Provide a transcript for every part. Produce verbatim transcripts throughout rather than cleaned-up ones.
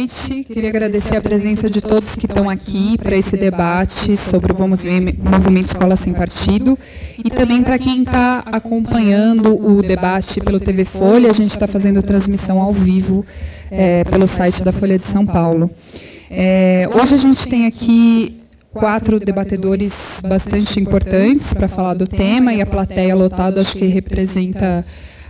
noite. Queria agradecer a presença de todos que estão aqui para esse debate sobre o Movimento Escola Sem Partido e também para quem está acompanhando o debate pelo T V Folha. A gente está fazendo transmissão ao vivo é, pelo site da Folha de São Paulo. É, hoje a gente tem aqui quatro debatedores bastante importantes para falar do tema, e a plateia lotada acho que representa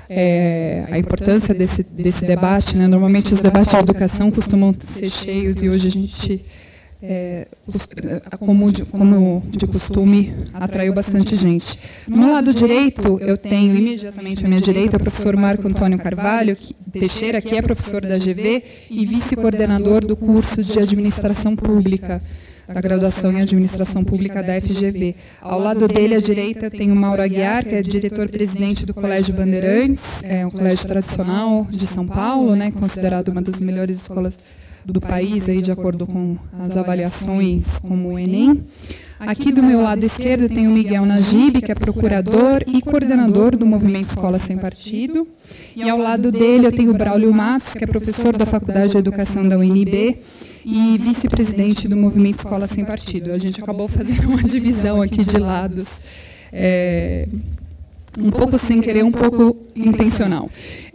é, a importância desse, desse debate, né? Normalmente os debates de educação costumam ser cheios e hoje a gente, é, como, de, como de costume, atraiu bastante gente. No meu lado direito, eu tenho imediatamente à minha direita o professor Marco Antônio Carvalho que, Teixeira, que é professor da G V e vice-coordenador do curso de Administração Pública, da graduação em Administração Pública da F G V. Ao lado dele, à direita, eu tenho o Mauro Aguiar, que é diretor-presidente do Colégio Bandeirantes, é um colégio tradicional de São Paulo, né, considerado uma das melhores escolas do país, aí, de acordo com as avaliações como o Enem. Aqui do meu lado esquerdo tem o Miguel Najib, que é procurador e coordenador do Movimento Escola Sem Partido. E ao lado dele eu tenho o Braulio Matos, que é professor da Faculdade de Educação da U N B e vice-presidente do Movimento Escola Sem Partido. A gente acabou fazendo uma divisão aqui de lados, é, um pouco sem querer, um pouco intencional.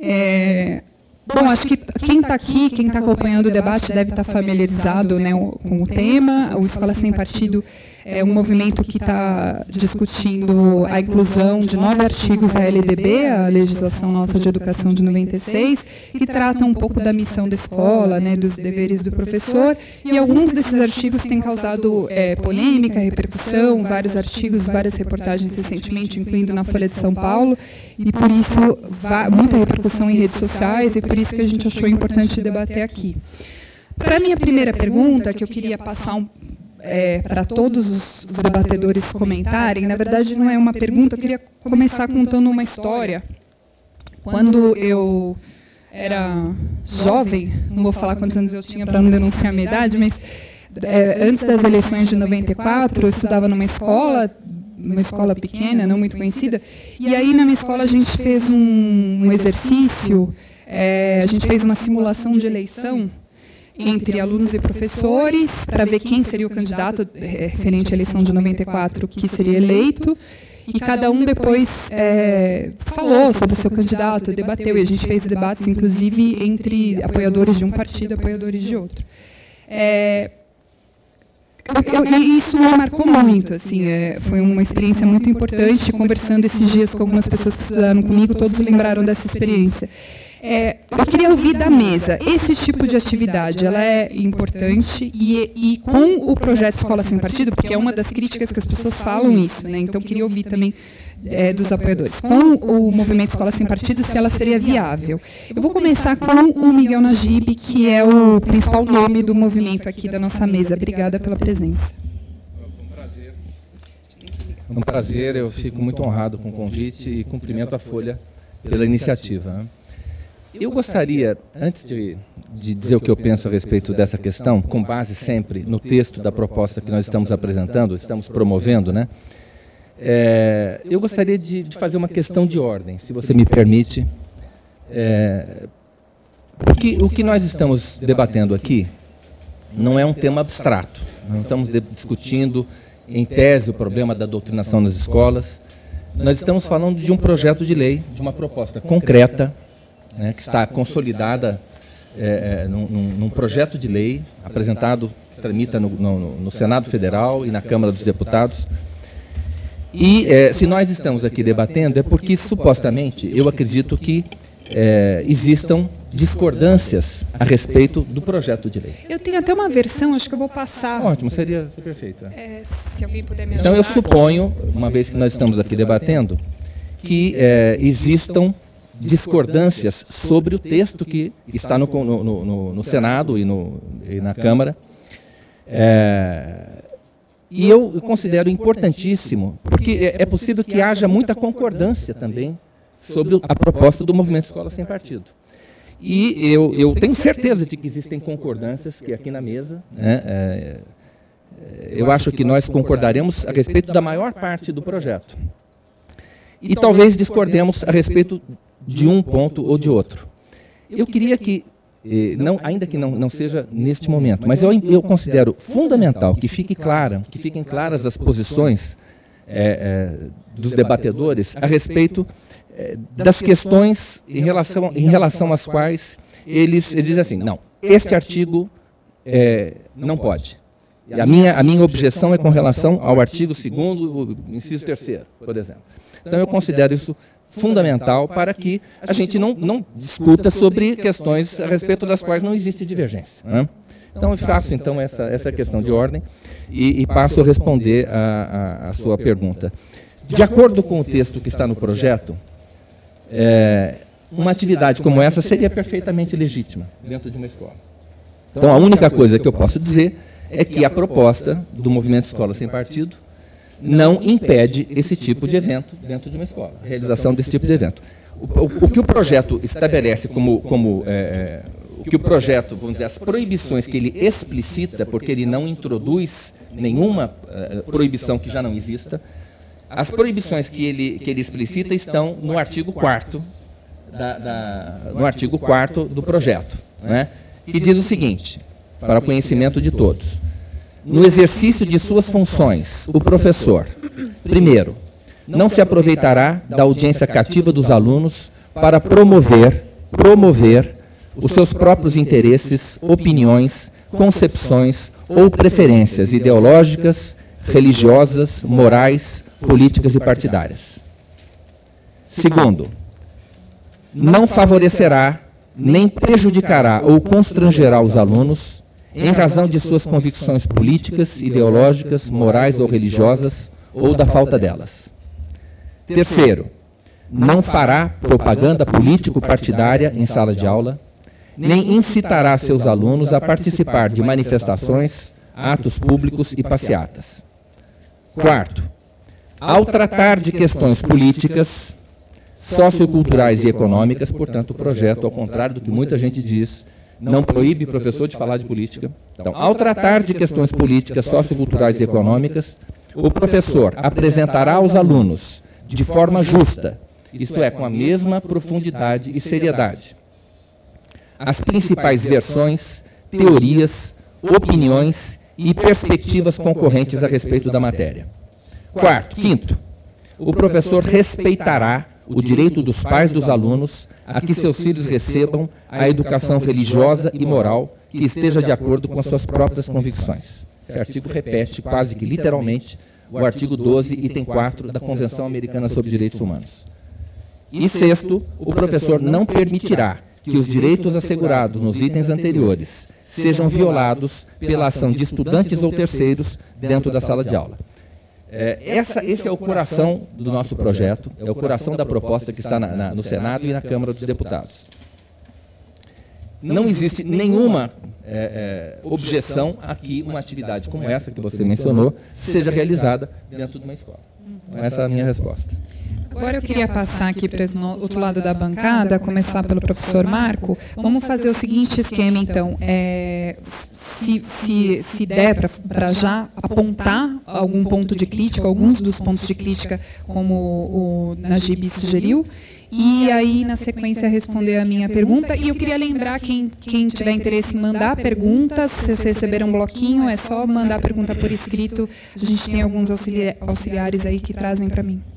É, bom, acho que quem está aqui, quem está acompanhando o debate deve estar familiarizado, né, com o tema. O Escola Sem Partido é um movimento que está discutindo a inclusão de nove artigos da L D B, a legislação nossa de educação de noventa e seis, que trata um pouco da missão da escola, né, dos deveres do professor, e alguns desses artigos têm causado é, polêmica, repercussão, vários artigos, várias reportagens recentemente, incluindo na Folha de São Paulo, e por isso muita repercussão em redes sociais, e por isso que a gente achou importante debater aqui. Para a minha primeira pergunta, que eu queria passar um É, para todos os, os debatedores comentarem, na verdade não é uma pergunta, eu queria começar contando uma história. Quando eu era jovem, não vou falar quantos anos eu tinha para não denunciar a minha idade, mas é, antes das eleições de noventa e quatro, eu estudava numa escola, uma escola pequena, não muito conhecida, e aí na minha escola a gente fez um, um exercício, é, a gente fez uma simulação de eleição entre alunos e professores, para ver quem seria o candidato referente à eleição de noventa e quatro que seria eleito, e cada um depois é, falou sobre o seu candidato, debateu, e a gente fez debates, inclusive, entre apoiadores de um partido e apoiadores de outro. É, eu, eu, isso me marcou muito, assim, é, foi uma experiência muito importante. Conversando esses dias com algumas pessoas que estudaram comigo, todos lembraram dessa experiência. É, eu queria ouvir da mesa, esse tipo de atividade, ela é importante, e, e com o projeto Escola Sem Partido, porque é uma das críticas que as pessoas falam isso, né? Então queria ouvir também é, dos apoiadores, com o Movimento Escola Sem Partido, se ela seria viável. Eu vou começar com o Miguel Najib, que é o principal nome do movimento aqui da nossa mesa. Obrigada pela presença. É um prazer, eu fico muito honrado com o convite e cumprimento a Folha pela iniciativa. Eu gostaria, antes de, de dizer o que eu penso a respeito dessa questão, com base sempre no texto da proposta que nós estamos apresentando, estamos promovendo, né? É, eu gostaria de, de fazer uma questão de ordem, se você me permite. É, porque o que nós estamos debatendo aqui não é um tema abstrato. Não estamos de, discutindo, em tese, o problema da doutrinação nas escolas. Nós estamos falando de um projeto de lei, de uma proposta concreta, né, que está consolidada é, é, num, num projeto de lei apresentado, que tramita no, no, no Senado Federal e na Câmara dos Deputados. E é, se nós estamos aqui debatendo é porque, supostamente, eu acredito que é, existam discordâncias a respeito do projeto de lei. Eu tenho até uma versão, acho que eu vou passar. Ótimo, seria perfeito. É. É, se alguém puder me ajudar. Então, eu suponho, uma vez que nós estamos aqui debatendo, que é, existam discordâncias sobre o texto que está no, no, no, no Senado e, no, e na Câmara. É, e eu considero importantíssimo, porque é, é possível que haja muita concordância também sobre a proposta do Movimento Escola Sem Partido. E eu, eu tenho certeza de que existem concordâncias que aqui na mesa, né, é, eu acho que nós concordaremos a respeito da maior parte do projeto. E talvez discordemos a respeito de um ponto ou de outro. Eu queria que e não, ainda que não, não seja neste momento, mas eu, eu considero fundamental que fique clara, que fiquem claras as posições é, é, dos debatedores a respeito é, das questões em relação, em relação às quais eles, eles dizem assim, não, este artigo é, não pode. E a minha, a minha objeção é com relação ao artigo segundo, inciso terceiro, por exemplo. Então, eu considero isso fundamental para que a gente não, não discuta sobre questões a respeito das quais não existe divergência, né? Então, eu faço, então, essa, essa questão de ordem e, e passo a responder a, a, a sua pergunta. De acordo com o texto que está no projeto, é, uma atividade como essa seria perfeitamente legítima dentro de uma escola. Então, a única coisa que eu posso dizer é que a proposta do Movimento Escola Sem Partido não impede esse tipo de evento dentro de uma escola, a realização desse tipo de evento. O, o, o que o projeto estabelece como, como é, o que o projeto, vamos dizer, as proibições que ele explicita, porque ele não introduz nenhuma é, proibição que já não exista, as proibições que ele, que ele explicita estão no artigo quarto da, da, no artigo quarto do projeto, né, que diz o seguinte, para o conhecimento de todos. No exercício de suas funções, o professor, primeiro, não se aproveitará da audiência cativa dos alunos para promover, promover os seus próprios interesses, opiniões, concepções ou preferências ideológicas, religiosas, morais, políticas e partidárias. Segundo, não favorecerá, nem prejudicará ou constrangerá os alunos em razão de suas convicções políticas, ideológicas, morais ou religiosas, ou da falta delas. Terceiro, não fará propaganda político-partidária em sala de aula, nem incitará seus alunos a participar de manifestações, atos públicos e passeatas. Quarto, ao tratar de questões políticas, socioculturais e econômicas, portanto, o projeto, ao contrário do que muita gente diz, não proíbe professor de falar de política. Então, ao tratar de questões políticas, socioculturais e econômicas, o professor apresentará aos alunos, de forma justa, isto é, com a mesma profundidade e seriedade, as principais versões, teorias, opiniões e perspectivas concorrentes a respeito da matéria. Quarto, quinto, o professor respeitará o direito dos pais dos alunos a que seus filhos recebam a educação religiosa e moral que esteja de acordo com as suas próprias convicções. Esse artigo repete, quase que literalmente, o artigo doze, item quatro da Convenção Americana sobre Direitos Humanos. E sexto, o professor não permitirá que os direitos assegurados nos itens anteriores sejam violados pela ação de estudantes ou terceiros dentro da sala de aula. É, essa, esse é o coração do nosso projeto, é o coração da proposta que está na, na, no Senado e na Câmara dos Deputados. Não existe nenhuma é, é, objeção a que uma atividade como essa que você mencionou seja realizada dentro de uma escola. Então, essa é a minha resposta. Agora eu queria passar aqui para o outro lado da bancada, começar pelo professor Marco. Vamos fazer o seguinte esquema, então. É, se, se, se der para já apontar algum ponto de crítica, alguns dos pontos de crítica, como o Najib sugeriu, e aí, na sequência, responder a minha pergunta. E eu queria lembrar, quem, quem tiver interesse em mandar perguntas, se vocês receberam um bloquinho, é só mandar a pergunta por escrito. A gente tem alguns auxiliares aí que trazem para mim.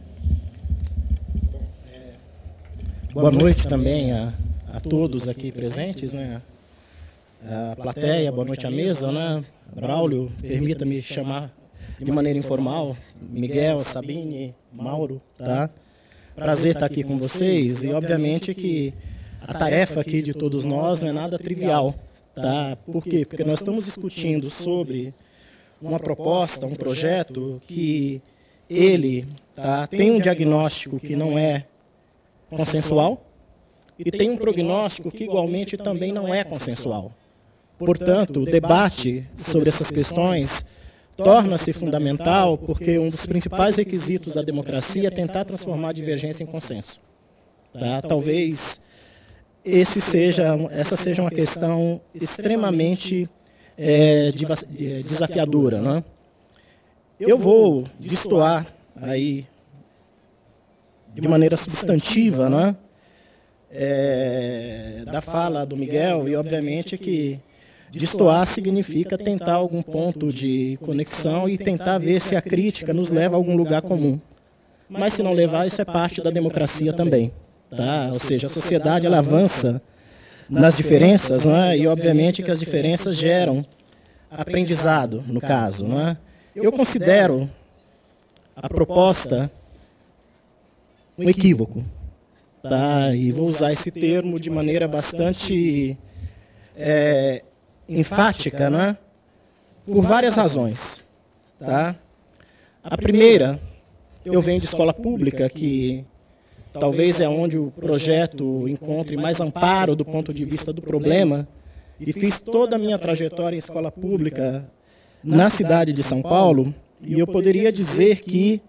Boa noite também a, a todos aqui presentes, né? A plateia, boa noite à mesa, né? Braulio, permita-me chamar de maneira informal, Miguel, Sabine, Mauro, tá? Prazer estar aqui com vocês e, obviamente, que a tarefa aqui de todos nós não é nada trivial, tá? Por quê? Porque nós estamos discutindo sobre uma proposta, um projeto que ele tá, tem um diagnóstico que não é consensual e tem um prognóstico que igualmente também não é consensual. Portanto, o debate sobre essas questões torna-se fundamental porque um dos principais requisitos da democracia é tentar transformar a divergência em consenso. Tá? Talvez esse seja, essa seja uma questão extremamente é, desafiadora. Né? Eu vou destoar aí de maneira substantiva, né, é, da fala do Miguel, e obviamente que destoar significa tentar algum ponto de conexão e tentar ver se a crítica nos leva a algum lugar comum. Mas se não levar, isso é parte da democracia também. Tá? Ou seja, a sociedade ela avança nas diferenças, não é? E obviamente que as diferenças geram aprendizado, no caso. Não é? Eu considero a proposta um equívoco. Tá? E vou usar esse termo de maneira bastante é, enfática, né? Por várias razões. Tá? A primeira, eu venho de escola pública, que talvez é onde o projeto encontre mais amparo do ponto de vista do problema, e fiz toda a minha trajetória em escola pública na cidade de São Paulo, e eu poderia dizer que,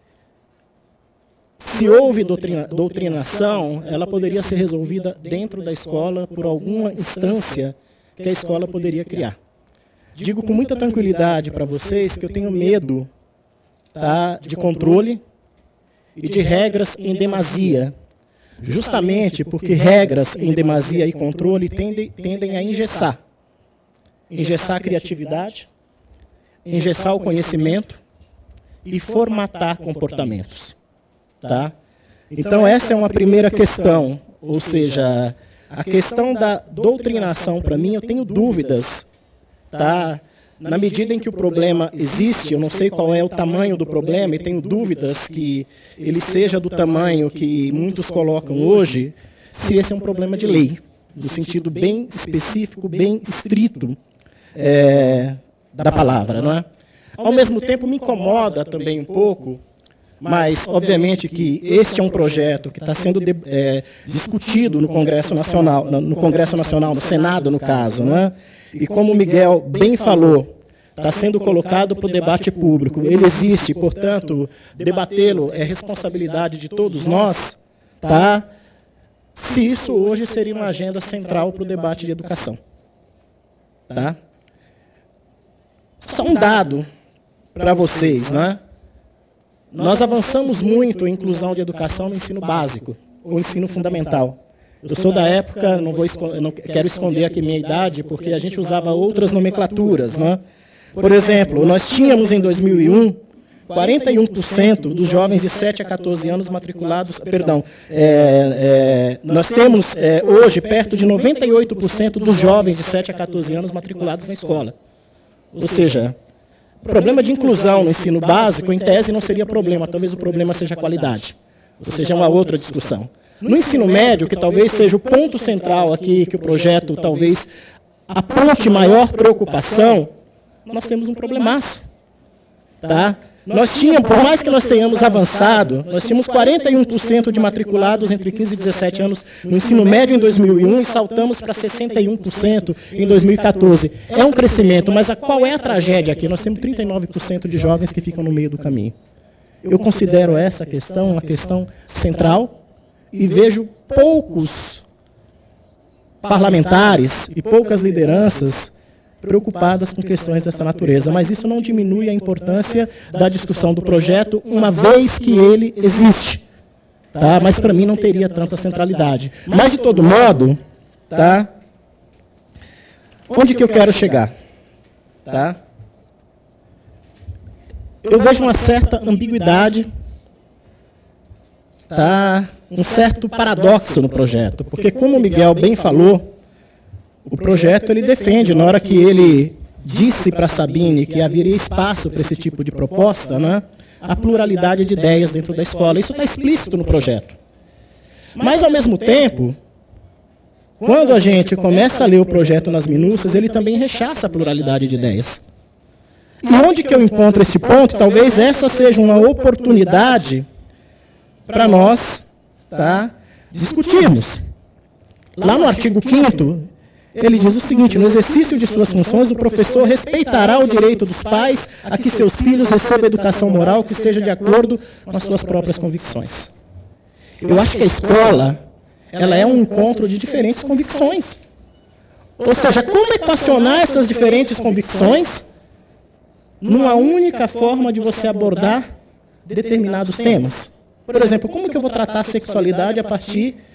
se houve doutrina, doutrinação, ela poderia ser resolvida dentro da escola por alguma instância que a escola poderia criar. Digo com muita tranquilidade para vocês que eu tenho medo, tá, de controle e de regras em demasia, justamente porque regras em demasia e controle tendem, tendem a engessar. Engessar a criatividade, engessar o conhecimento e formatar comportamentos. Tá? Então essa é uma primeira questão, ou seja, a questão da doutrinação, para mim, eu tenho dúvidas, tá? Na medida em que o problema existe, eu não sei qual é o tamanho do problema, e tenho dúvidas que ele seja do tamanho que muitos colocam hoje, se esse é um problema de lei, no sentido bem específico, bem estrito é, da palavra. Não é? Ao mesmo tempo, me incomoda também um pouco, mas, obviamente, que este é um projeto que está sendo de, é, discutido no Congresso Nacional, no Congresso Nacional, no Senado, no caso, não é? E como o Miguel bem falou, está sendo colocado para o debate público. Ele existe, portanto, debatê-lo é responsabilidade de todos nós, tá? Se isso hoje seria uma agenda central para o debate de educação. Tá? Só um dado para vocês, né? Nós avançamos muito em inclusão de educação no ensino básico, ou ensino fundamental. Eu sou da época, não, vou, não quero esconder aqui minha idade, porque a gente usava outras nomenclaturas. Né? Por exemplo, nós tínhamos em dois mil e um, quarenta e um por cento dos jovens de sete a quatorze anos matriculados, perdão, é, é, nós temos é, hoje perto de noventa e oito por cento dos jovens de sete a quatorze anos matriculados na escola. Ou seja, o problema de inclusão no ensino básico, em tese, não seria problema, talvez o problema seja a qualidade. Ou seja, é uma outra discussão. No ensino médio, que talvez seja o ponto central aqui, que o projeto talvez aponte maior preocupação, nós temos um problemaço. Tá? Nós tínhamos, por mais que nós tenhamos avançado, nós tínhamos quarenta e um por cento de matriculados entre quinze e dezessete anos no ensino médio em dois mil e um e saltamos para sessenta e um por cento em dois mil e quatorze. É um crescimento, mas a, qual é a tragédia aqui? Nós temos trinta e nove por cento de jovens que ficam no meio do caminho. Eu considero essa questão uma questão central e vejo poucos parlamentares e poucas lideranças preocupadas com questões dessa natureza, mas isso não diminui a importância da discussão do projeto, uma vez que ele existe. Tá? Mas para mim não teria tanta centralidade. Mas, de todo modo, tá? Onde que eu quero chegar? Tá? Eu vejo uma certa ambiguidade, tá? Um certo paradoxo no projeto, porque, como o Miguel bem falou, o projeto ele defende, na hora que ele disse para a Sabine que haveria espaço para esse tipo de proposta, né, a pluralidade de ideias dentro da escola. Isso está explícito no projeto. Mas, ao mesmo tempo, quando a gente começa a ler o projeto nas minúcias, ele também rechaça a pluralidade de ideias. E onde que eu encontro esse ponto? Talvez essa seja uma oportunidade para nós, tá, discutirmos. Lá no artigo quinto, ele diz o seguinte: no exercício de suas funções, o professor respeitará o direito dos pais a que seus filhos recebam educação moral que esteja de acordo com as suas próprias convicções. Eu acho que a escola, ela é um encontro de diferentes convicções. Ou seja, como equacionar essas diferentes convicções numa única forma de você abordar determinados temas? Por exemplo, como que eu vou tratar a sexualidade a partir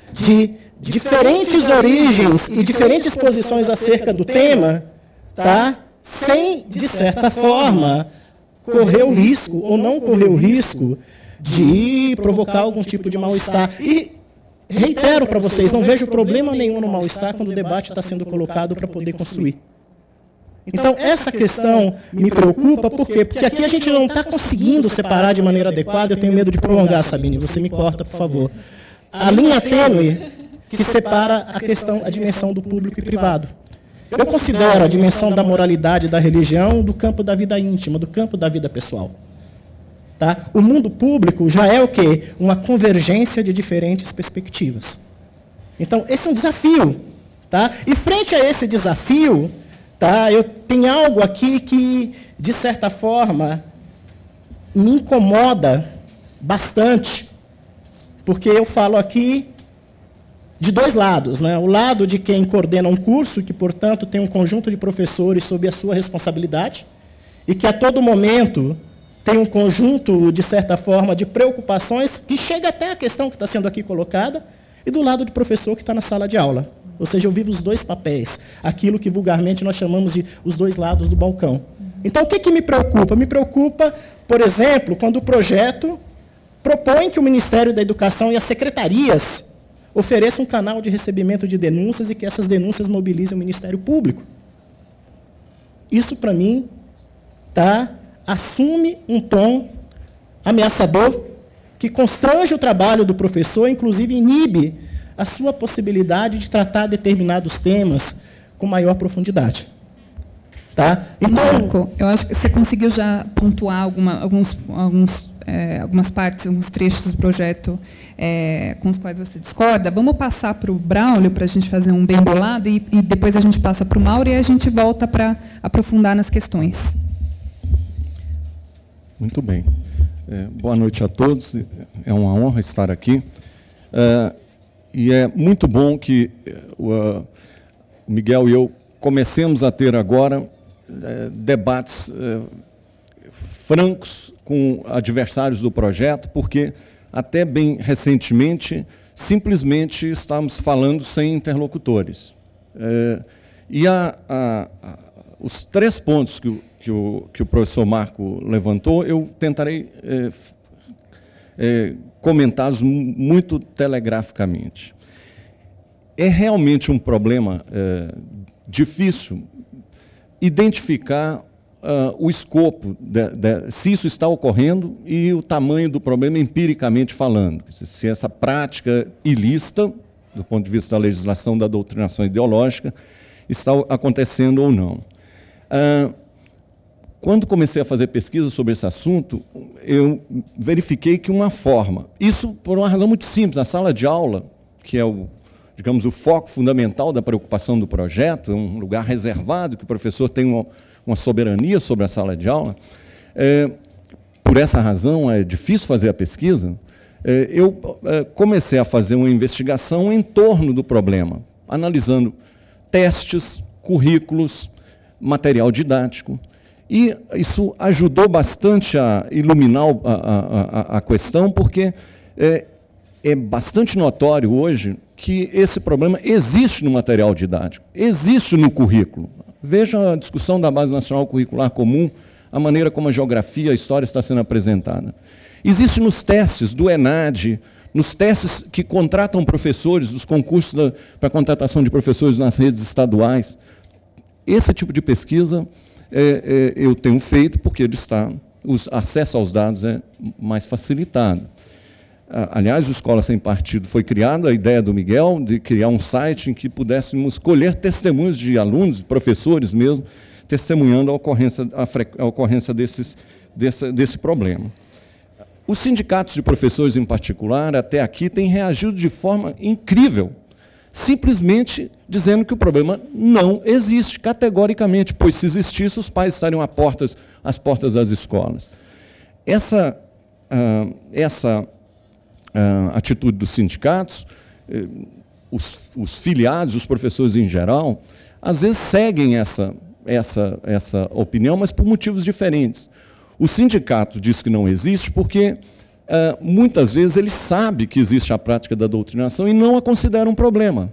de diferentes origens e diferentes posições acerca do tema, tá? Sem, de certa forma, correr o risco ou não correr o risco de provocar algum tipo de mal-estar. E reitero para vocês, não vejo problema nenhum no mal-estar quando o debate está sendo colocado para poder construir. Então, essa questão me preocupa, por quê? Porque aqui a gente não está conseguindo separar de maneira adequada, eu tenho medo de prolongar, Sabine, você me corta, por favor. A linha tênue que separa a questão, a dimensão do público e privado. Eu considero a dimensão da moralidade e da religião do campo da vida íntima, do campo da vida pessoal. Tá? O mundo público já é o quê? Uma convergência de diferentes perspectivas. Então, esse é um desafio. Tá? E frente a esse desafio, tá, eu tenho algo aqui que, de certa forma, me incomoda bastante, porque eu falo aqui de dois lados, né? O lado de quem coordena um curso, que, portanto, tem um conjunto de professores sob a sua responsabilidade, e que, a todo momento, tem um conjunto, de certa forma, de preocupações, que chega até a questão que está sendo aqui colocada, e do lado do professor que está na sala de aula. Ou seja, eu vivo os dois papéis, aquilo que vulgarmente nós chamamos de os dois lados do balcão. Então, o que, que me preocupa? Me preocupa, por exemplo, quando o projeto propõe que o Ministério da Educação e as secretarias ofereçam um canal de recebimento de denúncias e que essas denúncias mobilizem o Ministério Público. Isso, para mim, tá, assume um tom ameaçador que constrange o trabalho do professor, inclusive inibe a sua possibilidade de tratar determinados temas com maior profundidade. Tá? Então, Marco, eu acho que você conseguiu já pontuar alguma, alguns, alguns, é, algumas partes, alguns trechos do projeto é, com os quais você discorda. Vamos passar para o Braulio, para a gente fazer um bem bolado, e, e depois a gente passa para o Mauro e a gente volta para aprofundar nas questões. Muito bem. É, boa noite a todos. É uma honra estar aqui. É, e é muito bom que uh, o Miguel e eu comecemos a ter agora uh, debates uh, francos com adversários do projeto, porque até bem recentemente simplesmente estávamos falando sem interlocutores. Uh, e a, a, a, os três pontos que o, que, o, que o professor Marco levantou, eu tentarei uh, uh, comentá-los muito telegraficamente. É realmente um problema é, difícil identificar uh, o escopo, de, de, se isso está ocorrendo e o tamanho do problema empiricamente falando. Se essa prática ilícita, do ponto de vista da legislação da doutrinação ideológica, está acontecendo ou não. Uh, Quando comecei a fazer pesquisa sobre esse assunto, eu verifiquei que uma forma, isso por uma razão muito simples, a sala de aula, que é o, digamos, o foco fundamental da preocupação do projeto, é um lugar reservado, que o professor tem uma, uma soberania sobre a sala de aula, é, por essa razão é difícil fazer a pesquisa, é, eu é, comecei a fazer uma investigação em torno do problema, analisando testes, currículos, material didático. E isso ajudou bastante a iluminar a, a, a, a questão, porque é, é bastante notório hoje que esse problema existe no material didático, existe no currículo. Veja a discussão da Base Nacional Curricular Comum, a maneira como a geografia, a história está sendo apresentada. Existe nos testes do ENAD, nos testes que contratam professores, dos concursos para a contratação de professores nas redes estaduais. Esse tipo de pesquisa É, é, eu tenho feito porque ele está, o acesso aos dados é mais facilitado. Aliás, o Escola Sem Partido foi criada, a ideia do Miguel, de criar um site em que pudéssemos colher testemunhos de alunos, professores mesmo, testemunhando a ocorrência, a a ocorrência desses, desse, desse problema. Os sindicatos de professores, em particular, até aqui, têm reagido de forma incrível, simplesmente dizendo que o problema não existe, categoricamente, pois se existisse, os pais estariam às portas, às portas das escolas. Essa, uh, essa uh, atitude dos sindicatos, uh, os, os filiados, os professores em geral, às vezes seguem essa, essa, essa opinião, mas por motivos diferentes. O sindicato diz que não existe porque uh, muitas vezes ele sabe que existe a prática da doutrinação e não a considera um problema.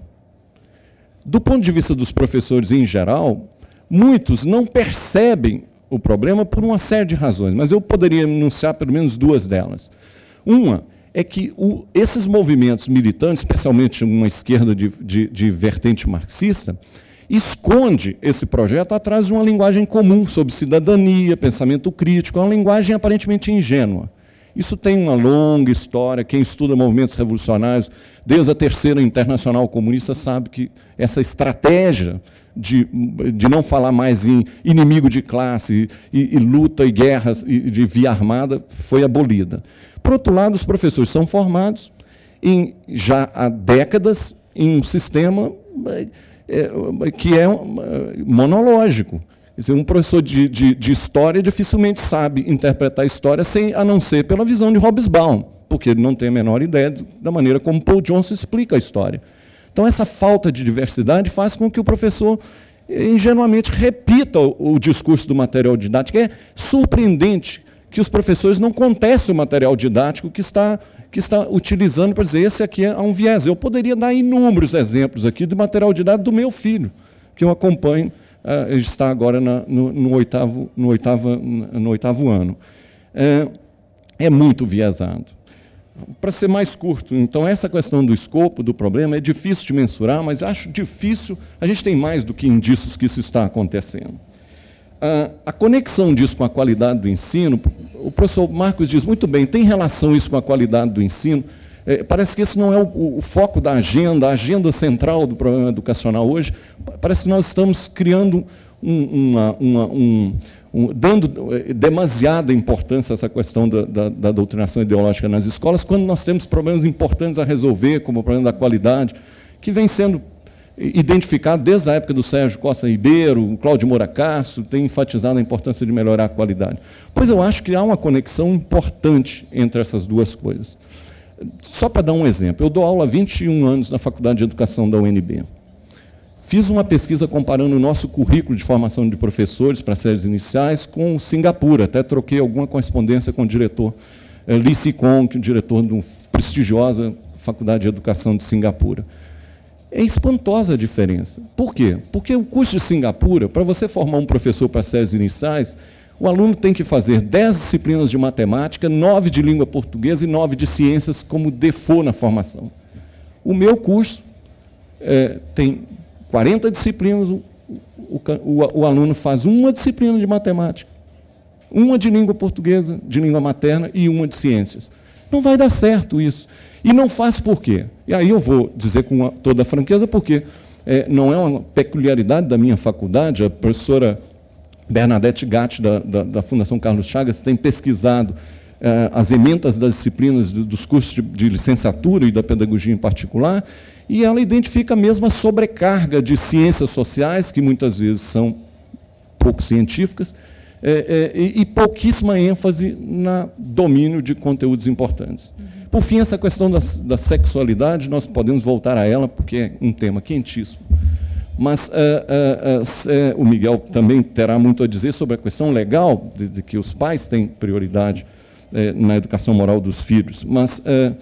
Do ponto de vista dos professores em geral, muitos não percebem o problema por uma série de razões, mas eu poderia enunciar pelo menos duas delas. Uma é que o, esses movimentos militantes, especialmente uma esquerda de, de, de vertente marxista, esconde esse projeto atrás de uma linguagem comum sobre cidadania, pensamento crítico, uma linguagem aparentemente ingênua. Isso tem uma longa história. Quem estuda movimentos revolucionários, desde a Terceira Internacional Comunista, sabe que essa estratégia de, de não falar mais em inimigo de classe, e, e luta e guerras e, de via armada foi abolida. Por outro lado, os professores são formados em, já há décadas em um sistema é, que é monológico. Quer dizer, um professor de, de, de história dificilmente sabe interpretar a história sem, a não ser pela visão de Hobsbawm, porque ele não tem a menor ideia de, da maneira como Paul Johnson explica a história. Então, essa falta de diversidade faz com que o professor ingenuamente repita o, o discurso do material didático. É surpreendente que os professores não contestem o material didático que está, que está utilizando para dizer esse aqui é um viés. Eu poderia dar inúmeros exemplos aqui do material didático do meu filho, que eu acompanho, uh, está agora na, no, no, oitavo, no, oitavo, no oitavo ano. É, é muito viesado. Para ser mais curto, então, essa questão do escopo do problema é difícil de mensurar, mas acho difícil, a gente tem mais do que indícios que isso está acontecendo. A, a conexão disso com a qualidade do ensino, o professor Marcos diz muito bem, tem relação isso com a qualidade do ensino, é, parece que esse não é o, o foco da agenda, a agenda central do problema educacional hoje, parece que nós estamos criando um, uma, uma, um, um, dando demasiada importância a essa questão da, da, da doutrinação ideológica nas escolas, quando nós temos problemas importantes a resolver, como o problema da qualidade, que vem sendo identificado desde a época do Sérgio Costa Ribeiro, o Cláudio Moura Castro, tem enfatizado a importância de melhorar a qualidade. Pois eu acho que há uma conexão importante entre essas duas coisas. Só para dar um exemplo, eu dou aula há vinte e um anos na Faculdade de Educação da U N B. Fiz uma pesquisa comparando o nosso currículo de formação de professores para séries iniciais com Singapura, até troquei alguma correspondência com o diretor eh, Lee Si-Kong, que é o diretor de uma prestigiosa Faculdade de Educação de Singapura. É espantosa a diferença. Por quê? Porque o curso de Singapura, para você formar um professor para séries iniciais, o aluno tem que fazer dez disciplinas de matemática, nove de língua portuguesa e nove de ciências como default na formação. O meu curso é, tem quarenta disciplinas, o, o, o, o aluno faz uma disciplina de matemática, uma de língua portuguesa, de língua materna e uma de ciências. Não vai dar certo isso. E não faz por quê? E aí eu vou dizer com toda a franqueza, porque é, não é uma peculiaridade da minha faculdade. A professora Bernadette Gatti, da, da, da Fundação Carlos Chagas, tem pesquisado é, as emendas das disciplinas do, dos cursos de, de licenciatura e da pedagogia em particular, e ela identifica a mesma sobrecarga de ciências sociais, que muitas vezes são pouco científicas, é, é, e, e pouquíssima ênfase no domínio de conteúdos importantes. Por fim, essa questão da, da sexualidade, nós podemos voltar a ela, porque é um tema quentíssimo. Mas uh, uh, uh, uh, o Miguel também terá muito a dizer sobre a questão legal, de, de que os pais têm prioridade uh, na educação moral dos filhos. Mas, uh,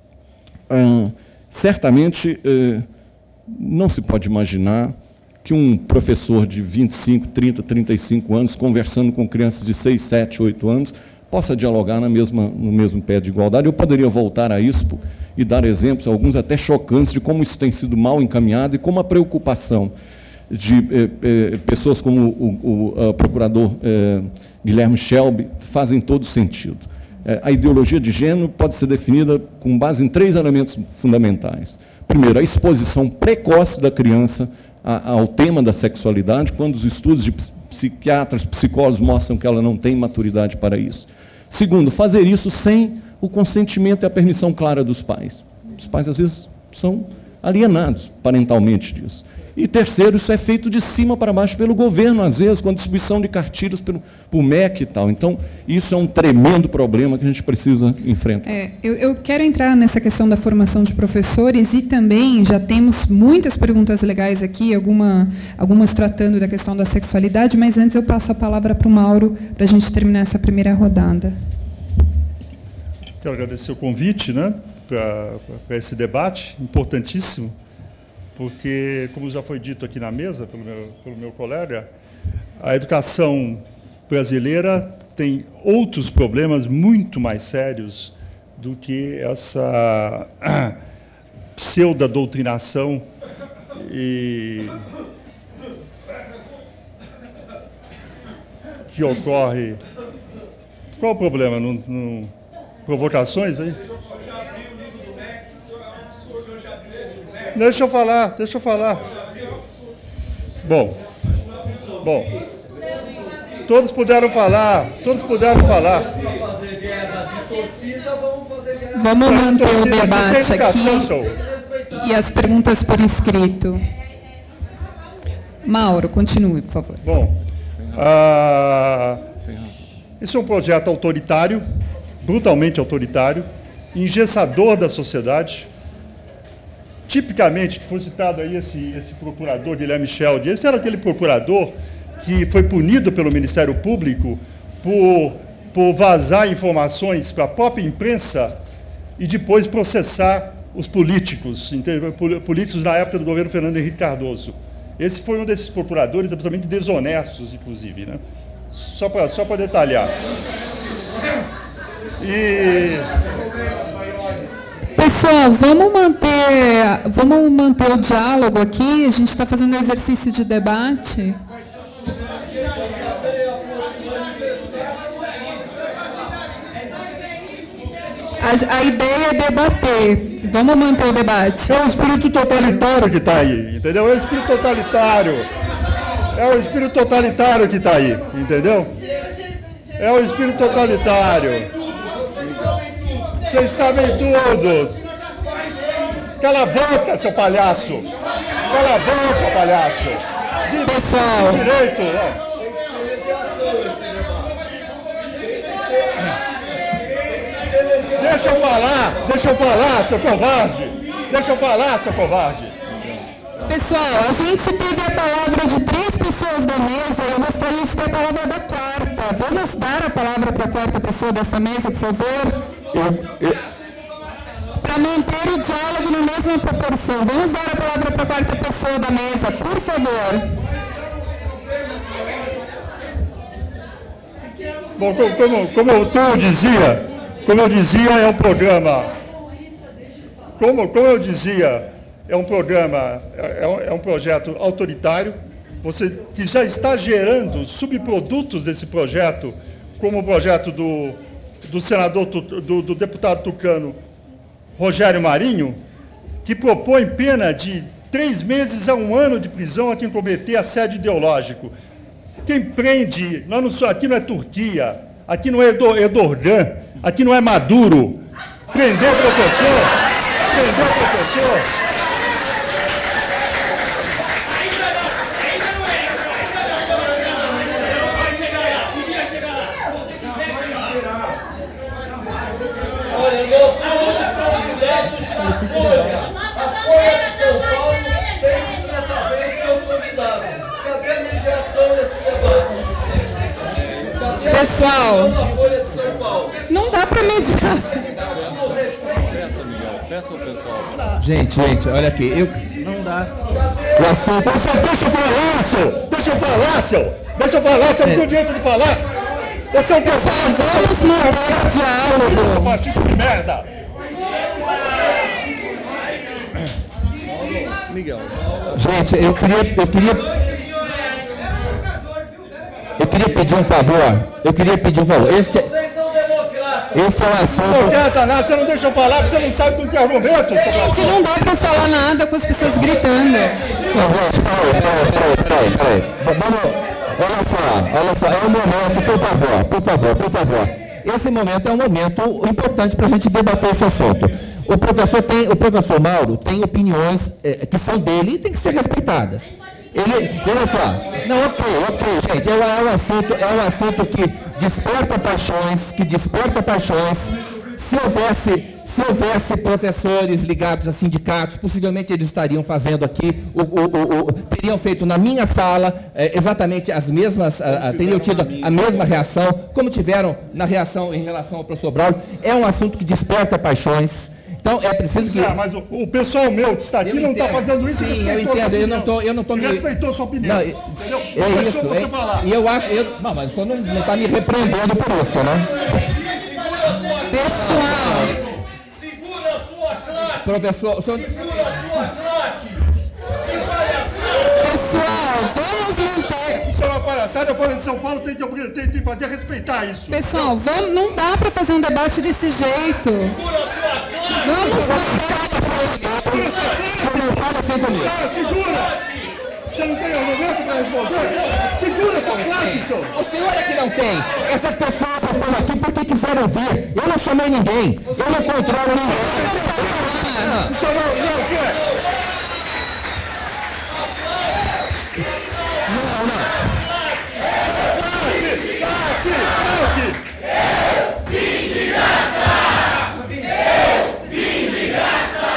uh, certamente, uh, não se pode imaginar que um professor de vinte e cinco, trinta, trinta e cinco anos, conversando com crianças de seis, sete, oito anos, possa dialogar na mesma, no mesmo pé de igualdade. Eu poderia voltar a isso e dar exemplos, alguns até chocantes, de como isso tem sido mal encaminhado e como a preocupação de eh, eh, pessoas como o, o, o procurador eh, Guilherme Shelby fazem todo sentido. Eh, a ideologia de gênero pode ser definida com base em três elementos fundamentais. Primeiro, a exposição precoce da criança a, ao tema da sexualidade, quando os estudos de psiquiatras, psicólogos mostram que ela não tem maturidade para isso. Segundo, fazer isso sem o consentimento e a permissão clara dos pais. Os pais, às vezes, são alienados parentalmente disso. E terceiro, isso é feito de cima para baixo pelo governo, às vezes, com a distribuição de cartilhas pelo, por M E C e tal. Então, isso é um tremendo problema que a gente precisa enfrentar. É, eu, eu quero entrar nessa questão da formação de professores e também já temos muitas perguntas legais aqui, alguma, algumas tratando da questão da sexualidade, mas antes eu passo a palavra para o Mauro, para a gente terminar essa primeira rodada. Quero agradecer o convite, né, para esse debate importantíssimo, porque, como já foi dito aqui na mesa pelo meu, pelo meu colega, a educação brasileira tem outros problemas muito mais sérios do que essa pseudo-doutrinação e que ocorre. Qual o problema? Não, não... Provocações aí? Deixa eu falar, deixa eu falar. Bom, bom, todos puderam falar, todos puderam falar. Vamos manter o debate aqui e as perguntas por escrito. Mauro, continue, por favor. Bom, ah, esse é um projeto autoritário, brutalmente autoritário, engessador da sociedade. Tipicamente, que foi citado aí esse, esse procurador, Guilherme Scheld, esse era aquele procurador que foi punido pelo Ministério Público por, por vazar informações para a própria imprensa e depois processar os políticos, políticos na época do governo Fernando Henrique Cardoso. Esse foi um desses procuradores absolutamente desonestos, inclusive, né? Só para só para detalhar. E... Pessoal, vamos manter, vamos manter o diálogo aqui. A gente está fazendo um exercício de debate. A, a ideia é debater. Vamos manter o debate. É o espírito totalitário que está aí, entendeu? É o espírito totalitário. É o espírito totalitário que está aí, entendeu? É o espírito totalitário. Vocês sabem tudo. Cala a boca, seu palhaço. Cala a boca, palhaço. De, Pessoal. De direito. Deixa eu falar, deixa eu falar, seu covarde. Deixa eu falar, seu covarde. Pessoal, a gente teve a palavra de três pessoas da mesa e eu gostaria de ter a palavra da quarta. Vamos dar a palavra para a quarta pessoa dessa mesa, por favor? Eu, eu... Para manter o diálogo na mesma proporção. Vamos dar a palavra para a quarta pessoa da mesa, por favor. Bom, como, como eu dizia, como eu dizia, é um programa. Como, como eu dizia, é um programa, é um, é um projeto autoritário. Você que já está gerando subprodutos desse projeto, como o projeto do, do senador, do, do deputado tucano Rogério Marinho, que propõe pena de três meses a um ano de prisão a quem cometer assédio ideológico. Quem prende, nós não somos, aqui não é Turquia, aqui não é Erdogan, aqui não é Maduro. Prender professor, prender professor. A Folha de São Paulo tem que tratar bem seus convidados. Cadê a mediação nesse debate? Cadê Pessoal, a da Folha de São Paulo? Não dá para mediar. Peça ao pessoal. Gente, gente, olha aqui. Eu... Não dá. O assunto... Deixa, deixa eu falar, seu! Deixa eu falar, seu! Deixa eu falar, seu! Não tem direito de falar! Você é um Pessoal, vamos manter o diálogo. fascista de merda! Miguel. Gente, eu queria, eu queria, eu queria pedir um favor. Eu queria pedir um favor. Esse, Vocês são democratas. esse é um Não assunto. adianta nada, você não deixa eu falar, porque você não sabe com que argumento. Gente, não dá para falar nada com as pessoas gritando. Não, gente, peraí, peraí, peraí, peraí. Vamos. Olha só, olha só, é um momento, por favor, por favor, por favor. Esse momento é um momento importante para a gente debater esse assunto. O professor, tem, o professor Mauro tem opiniões é, que são dele e tem que ser respeitadas. Ele, olha só, não, ok, ok, gente, é, é, um assunto, é um assunto que desperta paixões, que desperta paixões. Se houvesse, se houvesse professores ligados a sindicatos, possivelmente eles estariam fazendo aqui, o, o, o, o, teriam feito na minha fala é, exatamente as mesmas, a, a, teriam tido a mesma reação, como tiveram na reação em relação ao professor Braulio. É um assunto que desperta paixões. Então, é preciso que... É, mas o, o pessoal meu que está aqui eu não está fazendo isso. Sim, eu entendo. Eu não estou... Eu não tô me... respeitou sua opinião. Não, entendeu? É isso. Você é, falar. E eu acho... Eu, não, mas o senhor não está me repreendendo por isso, né? Pessoal... Segura a sua claque! Professor... Senhor... Segura a sua claque! Que palhaçada! Pessoal, vamos manter... Isso é uma palhaçada. Eu falei de São Paulo, tem que, tem que fazer respeitar isso. Pessoal, vamos, não dá para fazer um debate desse jeito. Segura a sua claque! Vamos manter... Fala assim comigo. Segura! Você não tem argumento para responder? Segura sua claque, senhor! O senhor é que não tem. Essas pessoas estão aqui porque quiseram vir. Eu não chamei ninguém. Eu não controlo ninguém. O senhor não quer? Não, não. Claque! Claque! Claque! Eu vim de graça! Eu vim de graça!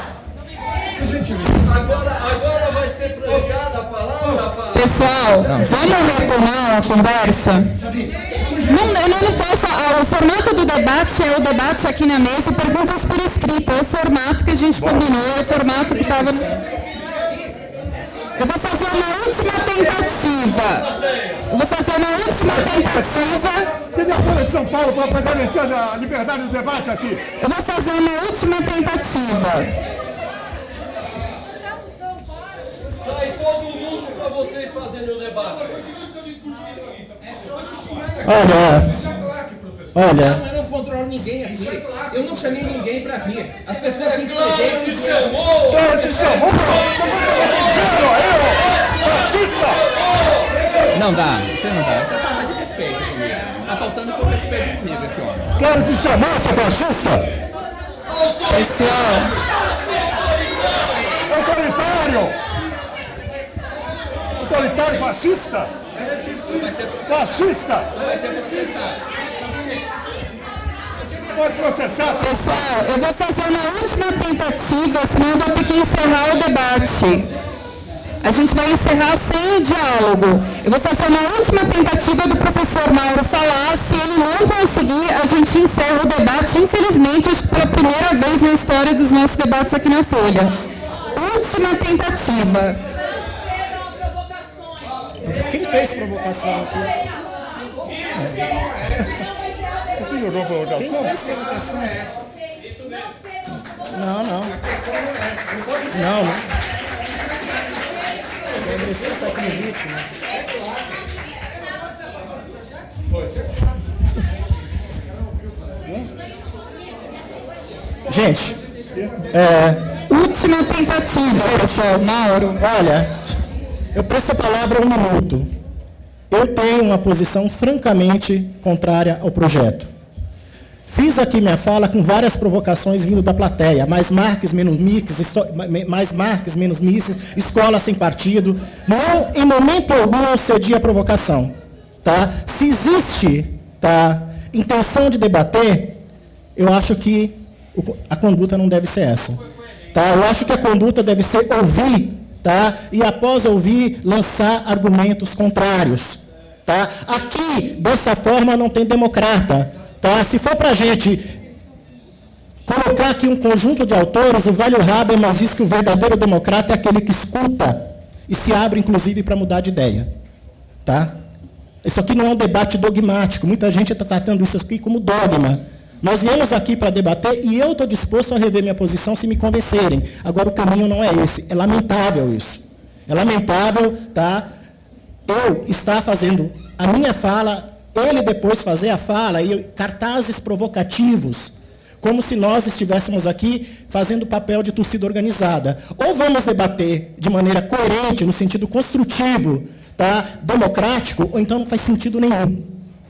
Agora, agora vai ser trocada a palavra para... Pessoal, vamos retomar a conversa? Não, eu não posso... O formato do debate é o debate aqui na mesa, perguntas por escrito. É o formato que a gente combinou, é o formato que estava... Eu vou fazer uma última tentativa. Eu vou fazer uma última tentativa. Cadê a Folha de São Paulo para garantir a liberdade do debate aqui? Eu vou fazer uma última tentativa. Sai todo mundo para vocês fazerem o debate. Olha, olha. Não, eu não controlo ninguém aqui. Eu não chamei ninguém para vir. As pessoas se inscreveram. Claro te chamou! Claro te chamou! Fascista! Não dá, você não dá. Você está falando de respeito comigo. Está faltando com respeito comigo esse homem. Claro que chamou, seu fascista! Pessoal. Autoritário! Autoritário fascista? Fascista! Vai ser processado. Pode processar. Pessoal, eu vou fazer uma última tentativa, senão eu vou ter que encerrar o debate. A gente vai encerrar sem o diálogo. Eu vou fazer uma última tentativa do professor Mauro falar. Se ele não conseguir, a gente encerra o debate, infelizmente, pela primeira vez na história dos nossos debates aqui na Folha. Última tentativa. Quem fez provocação aqui? Quem jogou provocação? Quem fez provocação? Não, não. Não, não. Eu licença aqui no vítima. Gente, é... última tentativa, pessoal. Mauro. Olha, eu presto a palavra um minuto. Eu tenho uma posição francamente contrária ao projeto. Fiz aqui minha fala com várias provocações vindo da plateia. Mais Marques, menos Mix, mais Marques, menos Mises, escola sem partido. Não, em momento algum, cedi a provocação. Tá? Se existe, tá, intenção de debater, eu acho que a conduta não deve ser essa. Tá? Eu acho que a conduta deve ser ouvir, tá? E após ouvir, lançar argumentos contrários. Tá? Aqui, dessa forma, não tem democrata. Tá? Se for para a gente colocar aqui um conjunto de autores, o velho Habermas diz que o verdadeiro democrata é aquele que escuta e se abre, inclusive, para mudar de ideia. Tá? Isso aqui não é um debate dogmático. Muita gente está tratando isso aqui como dogma. Nós viemos aqui para debater e eu estou disposto a rever minha posição se me convencerem. Agora, o caminho não é esse. É lamentável isso. É lamentável, tá? Eu estar fazendo a minha fala, ele depois fazer a fala e cartazes provocativos, como se nós estivéssemos aqui fazendo o papel de torcida organizada. Ou vamos debater de maneira coerente, no sentido construtivo, tá? Democrático, ou então não faz sentido nenhum.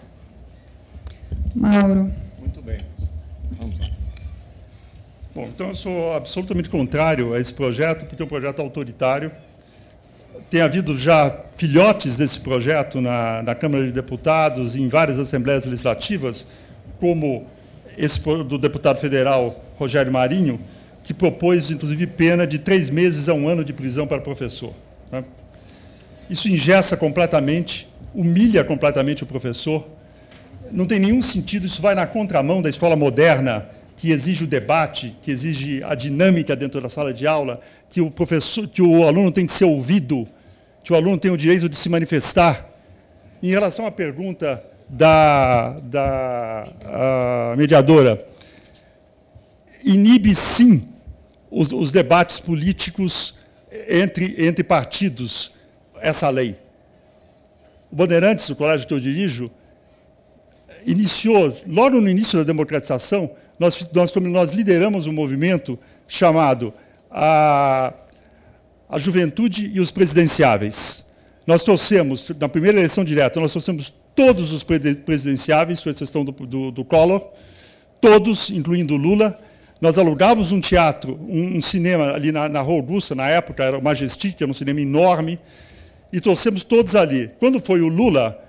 Mauro. Muito bem. Vamos lá. Bom, então eu sou absolutamente contrário a esse projeto, porque é um projeto autoritário. Tem havido já filhotes desse projeto na, na Câmara de Deputados e em várias assembleias legislativas, como esse do deputado federal Rogério Marinho, que propôs, inclusive, pena de três meses a um ano de prisão para professor. Né? Isso engessa completamente, humilha completamente o professor, não tem nenhum sentido, isso vai na contramão da escola moderna, que exige o debate, que exige a dinâmica dentro da sala de aula, que o professor, que o aluno tem que ser ouvido, que o aluno tem o direito de se manifestar. Em relação à pergunta da, da a mediadora, inibe, sim, os, os debates políticos entre, entre partidos, essa lei. O Bandeirantes, o colégio que eu dirijo, iniciou, logo no início da democratização, nós, nós, nós lideramos um movimento chamado a, a Juventude e os Presidenciáveis. Nós trouxemos, na primeira eleição direta, nós trouxemos todos os presidenciáveis, com exceção do, do, do Collor, todos, incluindo o Lula. Nós alugávamos um teatro, um, um cinema ali na, na Rua Augusta, na época era o Majestic, que era um cinema enorme, e trouxemos todos ali. Quando foi o Lula,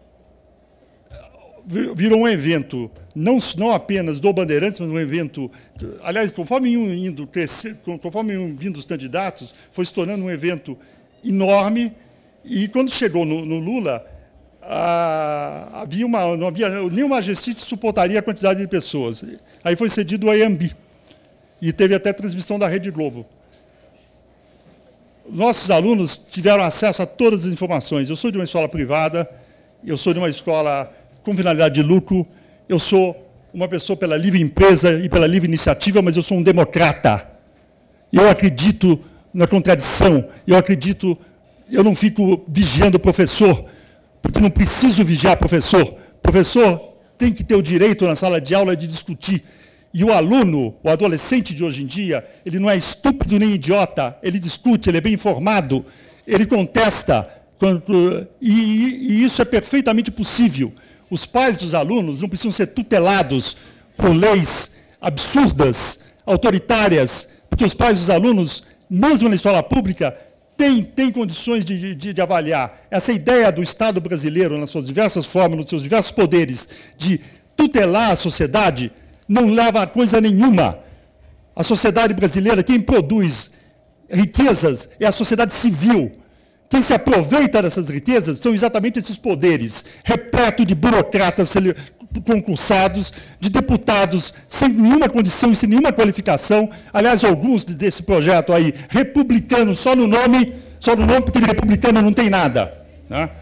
virou um evento, não, não apenas do Bandeirantes, mas um evento, aliás, conforme iam indo, conforme iam vindo os candidatos, foi se tornando um evento enorme, e quando chegou no, no Lula, ah, havia uma, não havia, nem o Majestic suportaria a quantidade de pessoas. Aí foi cedido o A M B, e teve até transmissão da Rede Globo. Nossos alunos tiveram acesso a todas as informações. Eu sou de uma escola privada, eu sou de uma escola com finalidade de lucro, eu sou uma pessoa pela livre empresa e pela livre iniciativa, mas eu sou um democrata. Eu acredito na contradição, eu acredito, eu não fico vigiando o professor, porque não preciso vigiar o professor. O professor tem que ter o direito na sala de aula de discutir. E o aluno, o adolescente de hoje em dia, ele não é estúpido nem idiota, ele discute, ele é bem informado, ele contesta, quando, e, e isso é perfeitamente possível. Os pais dos alunos não precisam ser tutelados por leis absurdas, autoritárias, porque os pais dos alunos, mesmo na escola pública, têm, têm condições de, de, de avaliar. Essa ideia do Estado brasileiro, nas suas diversas formas, nos seus diversos poderes, de tutelar a sociedade, não leva a coisa nenhuma. A sociedade brasileira, quem produz riquezas é a sociedade civil. Quem se aproveita dessas riquezas são exatamente esses poderes, repleto de burocratas concursados, de deputados sem nenhuma condição e sem nenhuma qualificação. Aliás, alguns desse projeto aí, republicanos só no nome, só no nome, porque de republicano não tem nada. Né?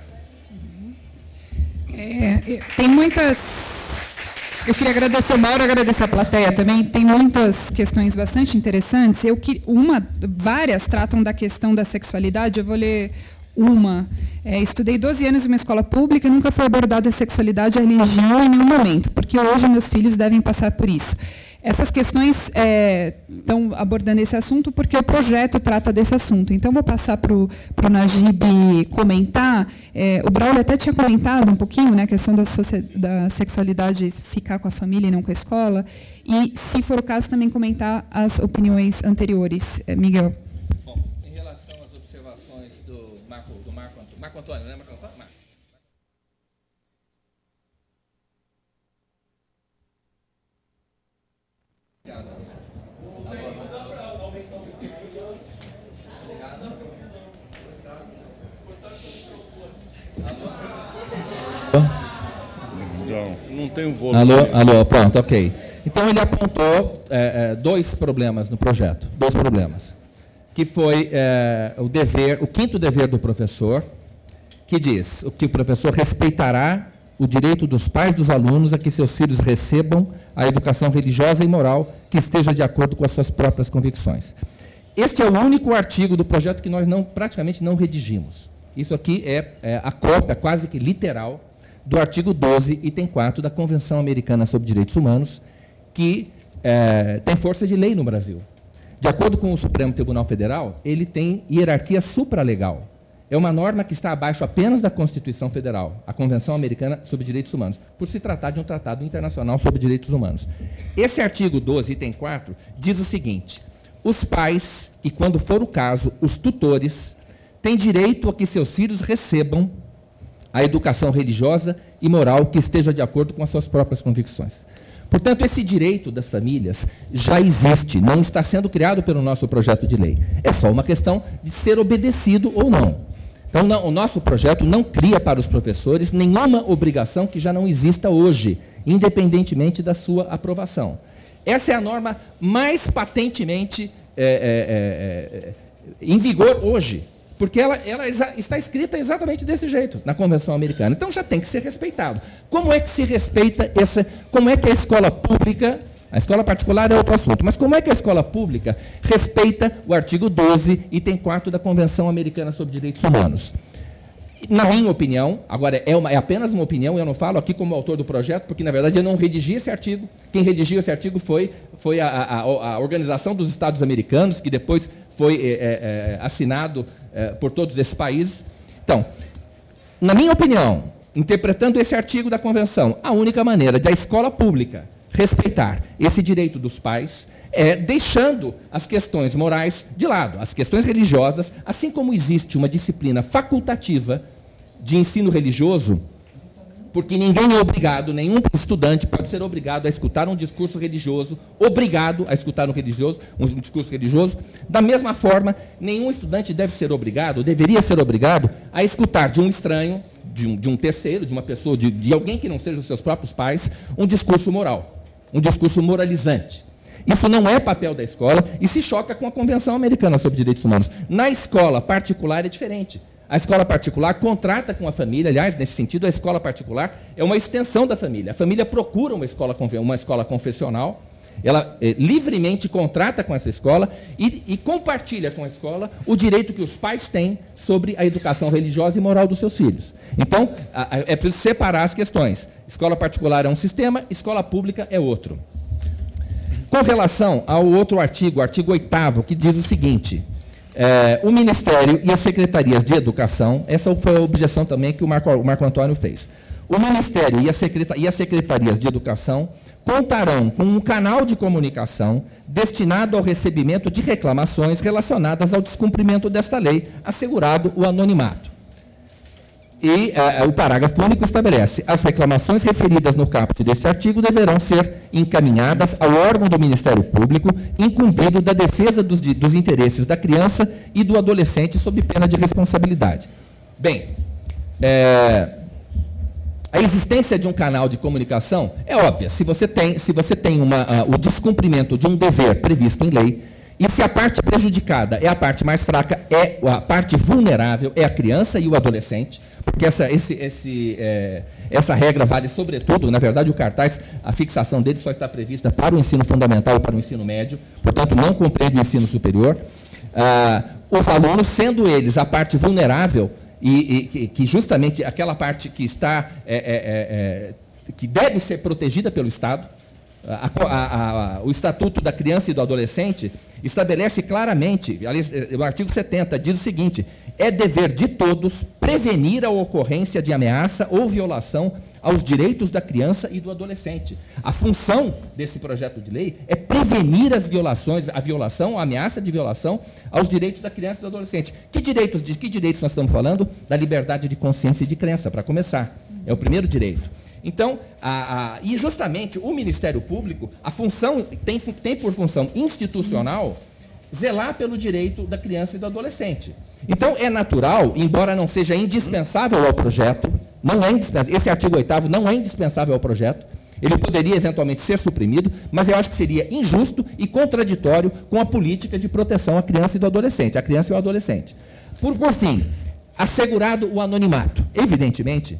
É, tem muitas... Eu queria agradecer o Mauro, agradecer a plateia também. Tem muitas questões bastante interessantes. Eu que, uma, várias tratam da questão da sexualidade. Eu vou ler uma. É, estudei doze anos em uma escola pública e nunca foi abordada a sexualidade e a religião em nenhum momento, porque hoje meus filhos devem passar por isso. Essas questões é, estão abordando esse assunto porque o projeto trata desse assunto. Então, vou passar para o Najib comentar. É, o Braulio até tinha comentado um pouquinho, né, a questão da, da sexualidade ficar com a família e não com a escola. E, se for o caso, também comentar as opiniões anteriores. É, Miguel. Bom, em relação às observações do Marco, do Marco, Marco Antônio, né, Marco Antônio? Marco. Não tem um volume. Alô, alô, pronto, ok. Então ele apontou é, é, dois problemas no projeto, dois problemas, que foi é, o dever, o quinto dever do professor, que diz que o professor respeitará o direito dos pais dos alunos a que seus filhos recebam a educação religiosa e moral que esteja de acordo com as suas próprias convicções. Este é o único artigo do projeto que nós não, praticamente não redigimos. Isso aqui é, é a cópia quase que literal do artigo doze, item quatro, da Convenção Americana sobre Direitos Humanos, que é, tem força de lei no Brasil. De acordo com o Supremo Tribunal Federal, ele tem hierarquia supralegal. É uma norma que está abaixo apenas da Constituição Federal, a Convenção Americana sobre Direitos Humanos, por se tratar de um tratado internacional sobre direitos humanos. Esse artigo doze, item quatro, diz o seguinte: os pais, e quando for o caso, os tutores, têm direito a que seus filhos recebam a educação religiosa e moral que esteja de acordo com as suas próprias convicções. Portanto, esse direito das famílias já existe, não está sendo criado pelo nosso projeto de lei. É só uma questão de ser obedecido ou não. Então, não, o nosso projeto não cria para os professores nenhuma obrigação que já não exista hoje, independentemente da sua aprovação. Essa é a norma mais patentemente é, é, é, em vigor hoje, porque ela, ela está escrita exatamente desse jeito, na Convenção Americana. Então, já tem que ser respeitado. Como é que se respeita essa... Como é que a escola pública... A escola particular é outro assunto, mas como é que a escola pública respeita o artigo doze, item quarto da Convenção Americana sobre Direitos Humanos? Na minha opinião, agora é, uma, é apenas uma opinião, eu não falo aqui como autor do projeto, porque, na verdade, eu não redigi esse artigo. Quem redigiu esse artigo foi, foi a, a, a Organização dos Estados Americanos, que depois foi é, é, assinado é, por todos esses países. Então, na minha opinião, interpretando esse artigo da Convenção, a única maneira de a escola pública respeitar esse direito dos pais é deixando as questões morais de lado, as questões religiosas, assim como existe uma disciplina facultativa de ensino religioso, porque ninguém é obrigado, nenhum estudante pode ser obrigado a escutar um discurso religioso, obrigado a escutar um, religioso, um discurso religioso, da mesma forma, nenhum estudante deve ser obrigado, deveria ser obrigado, a escutar de um estranho, de um, de um terceiro, de uma pessoa, de, de alguém que não seja os seus próprios pais, um discurso moral, um discurso moralizante. Isso não é papel da escola e se choca com a Convenção Americana sobre Direitos Humanos. Na escola particular é diferente. A escola particular contrata com a família, aliás, nesse sentido, a escola particular é uma extensão da família. A família procura uma escola, uma escola confessional, ela eh, livremente contrata com essa escola e, e compartilha com a escola o direito que os pais têm sobre a educação religiosa e moral dos seus filhos. Então, a, a, é preciso separar as questões. Escola particular é um sistema, escola pública é outro. Com relação ao outro artigo, o artigo oitavo, que diz o seguinte... É, o Ministério e as Secretarias de Educação, essa foi a objeção também que o Marco, o Marco Antônio fez. O Ministério e, a Secreta, e as Secretarias de Educação contarão com um canal de comunicação destinado ao recebimento de reclamações relacionadas ao descumprimento desta lei, assegurado o anonimato. E uh, o parágrafo único estabelece: as reclamações referidas no caput deste artigo deverão ser encaminhadas ao órgão do Ministério Público incumbido da defesa dos, dos interesses da criança e do adolescente sob pena de responsabilidade. Bem, é, a existência de um canal de comunicação é óbvia. Se você tem, se você tem uma, uh, o descumprimento de um dever previsto em lei, e se a parte prejudicada é a parte mais fraca, é a parte vulnerável, é a criança e o adolescente, porque essa, esse, esse, é, essa regra vale sobretudo, na verdade o cartaz, a fixação dele só está prevista para o ensino fundamental e para o ensino médio, portanto não compreende o ensino superior. Ah, os alunos, sendo eles a parte vulnerável, e, e que justamente aquela parte que está, é, é, é, que deve ser protegida pelo Estado, A, a, a, o Estatuto da Criança e do Adolescente estabelece claramente, o artigo setenta diz o seguinte: é dever de todos prevenir a ocorrência de ameaça ou violação aos direitos da criança e do adolescente. A função desse projeto de lei é prevenir as violações, a violação, a ameaça de violação aos direitos da criança e do adolescente. Que direitos, de que direitos nós estamos falando? Da liberdade de consciência e de crença, para começar. É o primeiro direito. Então, a, a, e justamente o Ministério Público, a função, tem, tem por função institucional zelar pelo direito da criança e do adolescente. Então, é natural, embora não seja indispensável ao projeto, não é indispensável, esse artigo oitavo não é indispensável ao projeto, ele poderia eventualmente ser suprimido, mas eu acho que seria injusto e contraditório com a política de proteção à criança e do adolescente, à criança e ao adolescente. Por, por fim, assegurado o anonimato. Evidentemente,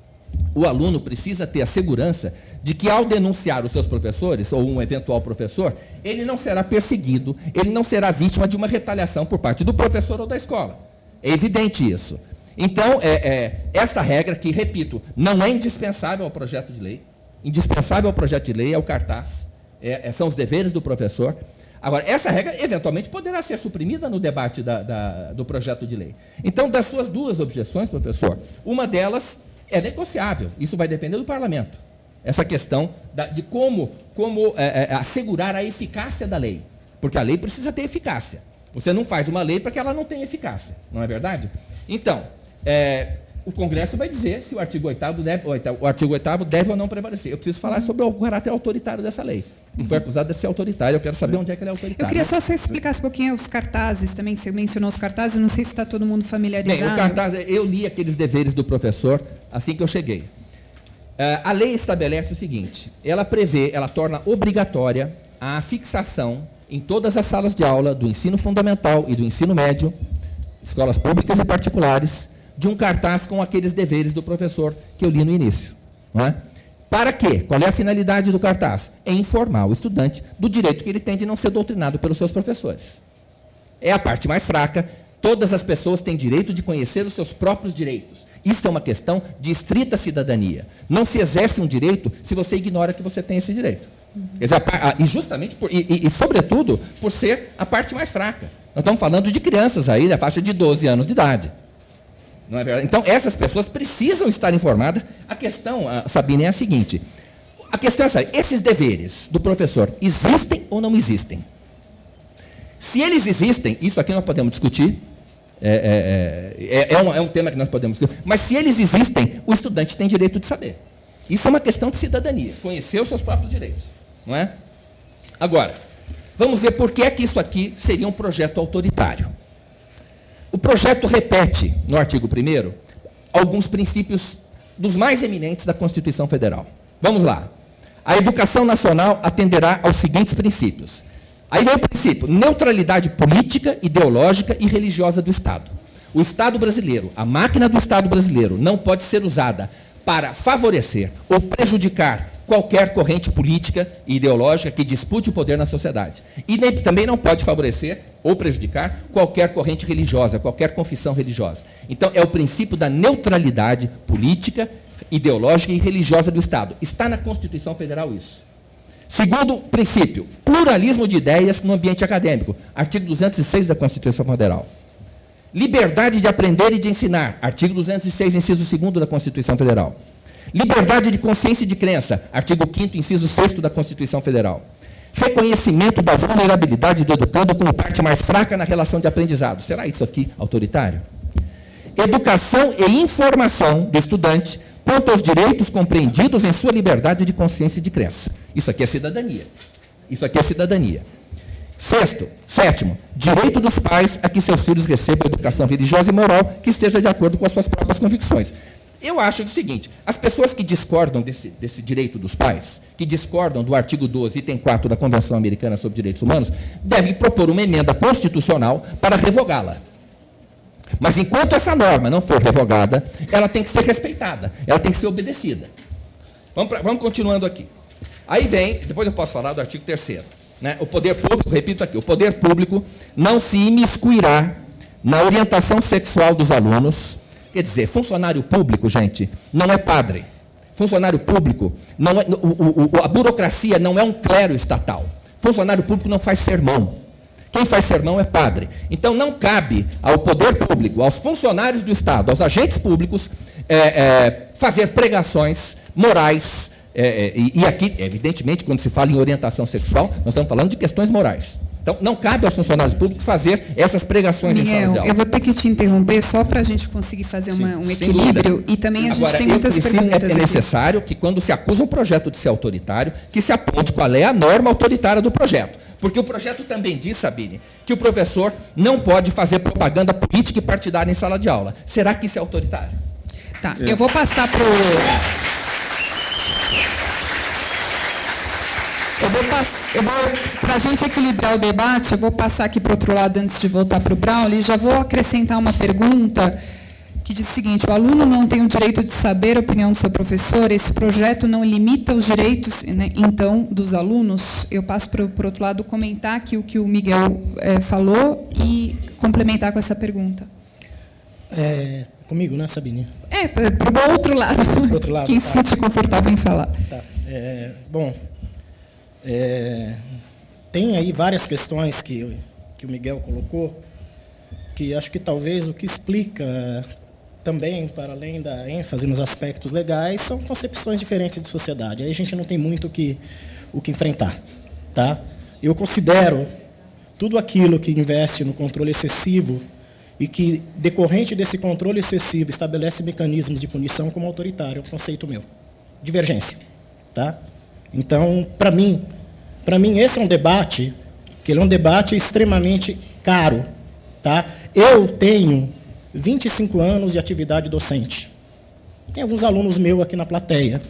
o aluno precisa ter a segurança de que, ao denunciar os seus professores, ou um eventual professor, ele não será perseguido, ele não será vítima de uma retaliação por parte do professor ou da escola. É evidente isso. Então, é, é, esta regra, que, repito, não é indispensável ao projeto de lei, indispensável ao projeto de lei é o cartaz, é, é, são os deveres do professor. Agora, essa regra, eventualmente, poderá ser suprimida no debate da, da, do projeto de lei. Então, das suas duas objeções, professor, uma delas é negociável, isso vai depender do parlamento. Essa questão da, de como, como é, é, assegurar a eficácia da lei. Porque a lei precisa ter eficácia. Você não faz uma lei para que ela não tenha eficácia, não é verdade? Então, é, o Congresso vai dizer se o artigo oitavo deve, o artigo oitavo deve ou não prevalecer. Eu preciso falar sobre o caráter autoritário dessa lei. Não foi acusado de ser autoritário, eu quero saber onde é que ele é autoritário. Eu queria só que você explicasse um pouquinho os cartazes também, que você mencionou os cartazes, não sei se está todo mundo familiarizado. Bem, o cartaz, eu li aqueles deveres do professor assim que eu cheguei. Uh, a lei estabelece o seguinte, ela prevê, ela torna obrigatória a fixação em todas as salas de aula do ensino fundamental e do ensino médio, escolas públicas e particulares, de um cartaz com aqueles deveres do professor que eu li no início. Não é? Para quê? Qual é a finalidade do cartaz? É informar o estudante do direito que ele tem de não ser doutrinado pelos seus professores. É a parte mais fraca. Todas as pessoas têm direito de conhecer os seus próprios direitos. Isso é uma questão de estrita cidadania. Não se exerce um direito se você ignora que você tem esse direito. Uhum. E justamente, por, e, e, e sobretudo, por ser a parte mais fraca. Nós estamos falando de crianças aí, da faixa de doze anos de idade. Não é verdade? Então, essas pessoas precisam estar informadas. A questão, Sabine, é a seguinte. A questão é essa, esses deveres do professor existem ou não existem? Se eles existem, isso aqui nós podemos discutir, é, é, é, é, um, é um tema que nós podemos discutir, mas se eles existem, o estudante tem direito de saber. Isso é uma questão de cidadania, conhecer os seus próprios direitos. Não é? Agora, vamos ver por que é que isso aqui seria um projeto autoritário. O projeto repete, no artigo primeiro, alguns princípios dos mais eminentes da Constituição Federal. Vamos lá. A educação nacional atenderá aos seguintes princípios. Aí vem o princípio, neutralidade política, ideológica e religiosa do Estado. O Estado brasileiro, a máquina do Estado brasileiro, não pode ser usada para favorecer ou prejudicar qualquer corrente política e ideológica que dispute o poder na sociedade. E nem, também não pode favorecer ou prejudicar qualquer corrente religiosa, qualquer confissão religiosa. Então, é o princípio da neutralidade política, ideológica e religiosa do Estado. Está na Constituição Federal isso. Segundo princípio, pluralismo de ideias no ambiente acadêmico. Artigo duzentos e seis da Constituição Federal. Liberdade de aprender e de ensinar. Artigo duzentos e seis, inciso segundo da Constituição Federal. Liberdade de consciência e de crença, artigo quinto, inciso sexto da Constituição Federal. Reconhecimento da vulnerabilidade do educando como parte mais fraca na relação de aprendizado. Será isso aqui autoritário? Educação e informação do estudante quanto aos direitos compreendidos em sua liberdade de consciência e de crença. Isso aqui é cidadania. Isso aqui é cidadania. Sexto, sétimo, direito dos pais a que seus filhos recebam educação religiosa e moral que esteja de acordo com as suas próprias convicções. Eu acho o seguinte, as pessoas que discordam desse, desse direito dos pais, que discordam do artigo doze, item quatro da Convenção Americana sobre Direitos Humanos, devem propor uma emenda constitucional para revogá-la. Mas enquanto essa norma não for revogada, ela tem que ser respeitada, ela tem que ser obedecida. Vamos, pra, vamos continuando aqui. Aí vem, depois eu posso falar do artigo terceiro. Né? O poder público, repito aqui, o poder público não se imiscuirá na orientação sexual dos alunos. Quer dizer, funcionário público, gente, não é padre. Funcionário público, não é, o, o, a burocracia não é um clero estatal. Funcionário público não faz sermão. Quem faz sermão é padre. Então, não cabe ao poder público, aos funcionários do Estado, aos agentes públicos, é, é, fazer pregações morais. É, é, e, e aqui, evidentemente, quando se fala em orientação sexual, nós estamos falando de questões morais. Então, não cabe aos funcionários públicos fazer essas pregações Miguel, em sala de aula. Eu vou ter que te interromper só para a gente conseguir fazer uma, um equilíbrio. E também a gente Agora, tem muitas preciso, perguntas. É, é necessário aqui. Que, quando se acusa um projeto de ser autoritário, que se aponte qual é a norma autoritária do projeto. Porque o projeto também diz, Sabine, que o professor não pode fazer propaganda política e partidária em sala de aula. Será que isso é autoritário? Tá, é. eu vou passar para o... Eu vou, eu vou para a gente equilibrar o debate, eu vou passar aqui para o outro lado antes de voltar para o Braulio, e já vou acrescentar uma pergunta que diz o seguinte: o aluno não tem o direito de saber a opinião do seu professor, esse projeto não limita os direitos, né, então, dos alunos? Eu passo para o outro lado comentar aqui o que o Miguel é, falou e complementar com essa pergunta. É, comigo, né, Sabine? É, para o outro lado. Pro outro lado. Quem se sente confortável em falar. Tá. É, bom... É, tem aí várias questões que, que o Miguel colocou, que acho que talvez o que explica também, para além da ênfase nos aspectos legais, são concepções diferentes de sociedade. Aí a gente não tem muito o que, o que enfrentar. Tá? Eu considero tudo aquilo que investe no controle excessivo e que, decorrente desse controle excessivo, estabelece mecanismos de punição como autoritário, é um conceito meu. Divergência. Tá? Então, para mim, para mim, esse é um debate, que ele é um debate extremamente caro. Tá? Eu tenho vinte e cinco anos de atividade docente. Tem alguns alunos meus aqui na plateia.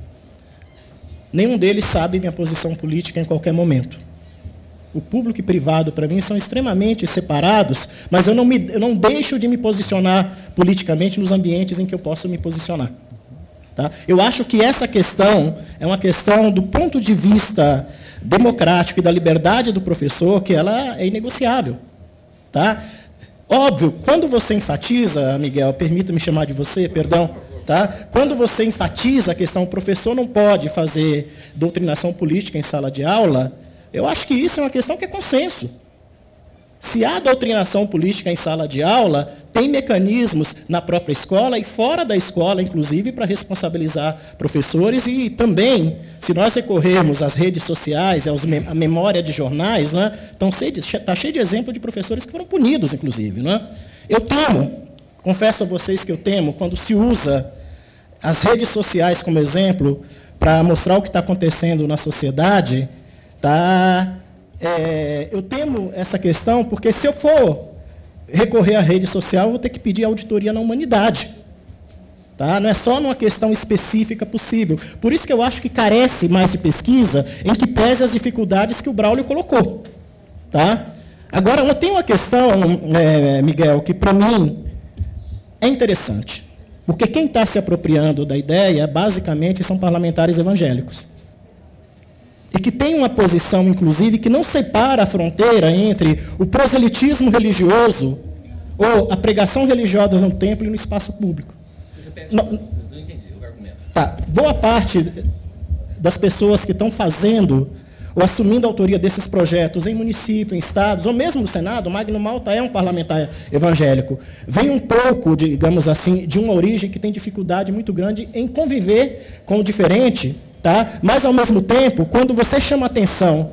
Nenhum deles sabe minha posição política em qualquer momento. O público e privado, para mim, são extremamente separados, mas eu não, me, eu não deixo de me posicionar politicamente nos ambientes em que eu posso me posicionar. Tá? Eu acho que essa questão é uma questão, do ponto de vista democrático e da liberdade do professor, que ela é inegociável. Tá? Óbvio, quando você enfatiza, Miguel, permita-me chamar de você, perdão, tá? Quando você enfatiza a questão, o professor não pode fazer doutrinação política em sala de aula, eu acho que isso é uma questão que é consenso. Se há doutrinação política em sala de aula, tem mecanismos na própria escola e fora da escola, inclusive, para responsabilizar professores e também, se nós recorrermos às redes sociais, à memória de jornais, né, está cheio de exemplo de professores que foram punidos, inclusive. Né? Eu temo, confesso a vocês que eu temo, quando se usa as redes sociais como exemplo para mostrar o que está acontecendo na sociedade, tá? É, eu temo essa questão, porque se eu for recorrer à rede social, eu vou ter que pedir auditoria na humanidade. Tá? Não é só numa questão específica possível. Por isso que eu acho que carece mais de pesquisa, em que pese as dificuldades que o Braulio colocou. Tá? Agora, tem uma questão, é, Miguel, que para mim é interessante. Porque quem está se apropriando da ideia, basicamente, são parlamentares evangélicos. E que tem uma posição, inclusive, que não separa a fronteira entre o proselitismo religioso ou a pregação religiosa no templo e no espaço público. Não, não entendi o argumento. Tá. Boa parte das pessoas que estão fazendo ou assumindo a autoria desses projetos em municípios, em estados, ou mesmo no Senado, o Magno Malta é um parlamentar evangélico, vem um pouco, digamos assim, de uma origem que tem dificuldade muito grande em conviver com o diferente. Tá? Mas, ao mesmo tempo, quando você chama a atenção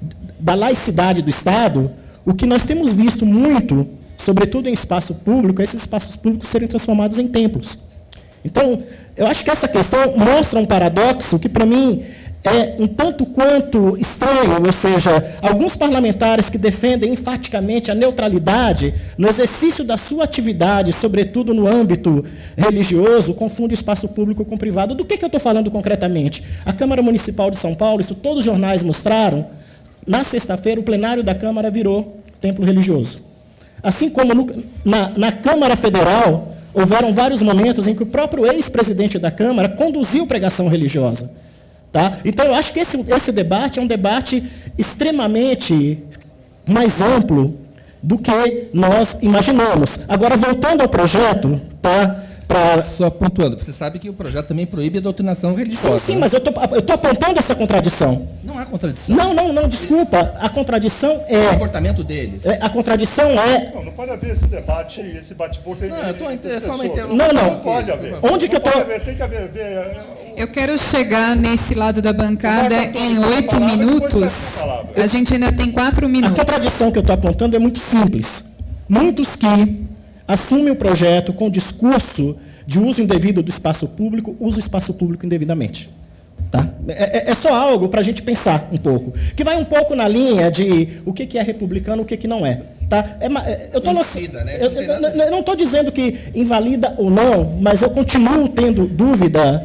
da laicidade do Estado, o que nós temos visto muito, sobretudo em espaço público, é esses espaços públicos serem transformados em templos. Então, eu acho que essa questão mostra um paradoxo que, para mim, é um tanto quanto estranho, ou seja, alguns parlamentares que defendem enfaticamente a neutralidade no exercício da sua atividade, sobretudo no âmbito religioso, confundem o espaço público com o privado. Do que, que eu estou falando concretamente? A Câmara Municipal de São Paulo, isso todos os jornais mostraram, na sexta-feira o plenário da Câmara virou templo religioso. Assim como no, na, na Câmara Federal, houveram vários momentos em que o próprio ex-presidente da Câmara conduziu pregação religiosa. Tá? Então, eu acho que esse, esse debate é um debate extremamente mais amplo do que nós imaginamos. Agora, voltando ao projeto, tá? Pra... Só pontuando, você sabe que o projeto também proíbe a doutrinação religiosa. Sim, sim, né? mas eu estou apontando essa contradição. Não há contradição. Não, não, não, desculpa. A contradição é... O comportamento deles. É, a contradição é... Não, não pode haver esse debate, esse bate-boca. Não, eu estou só uma interrupção. Não, não. Não pode haver. Onde que eu estou... Tem que haver... haver Eu quero chegar nesse lado da bancada em oito minutos. A gente ainda tem quatro A minutos. contradição que eu estou apontando é muito simples. Muitos que assumem o projeto com discurso de uso indevido do espaço público, usam o espaço público indevidamente. Tá? É, é, é só algo para a gente pensar um pouco. Que vai um pouco na linha de o que, que é republicano e o que, que não é. Tá? É, é, eu tô Incida, né? eu, eu, eu não estou dizendo que invalida ou não, mas eu continuo tendo dúvida,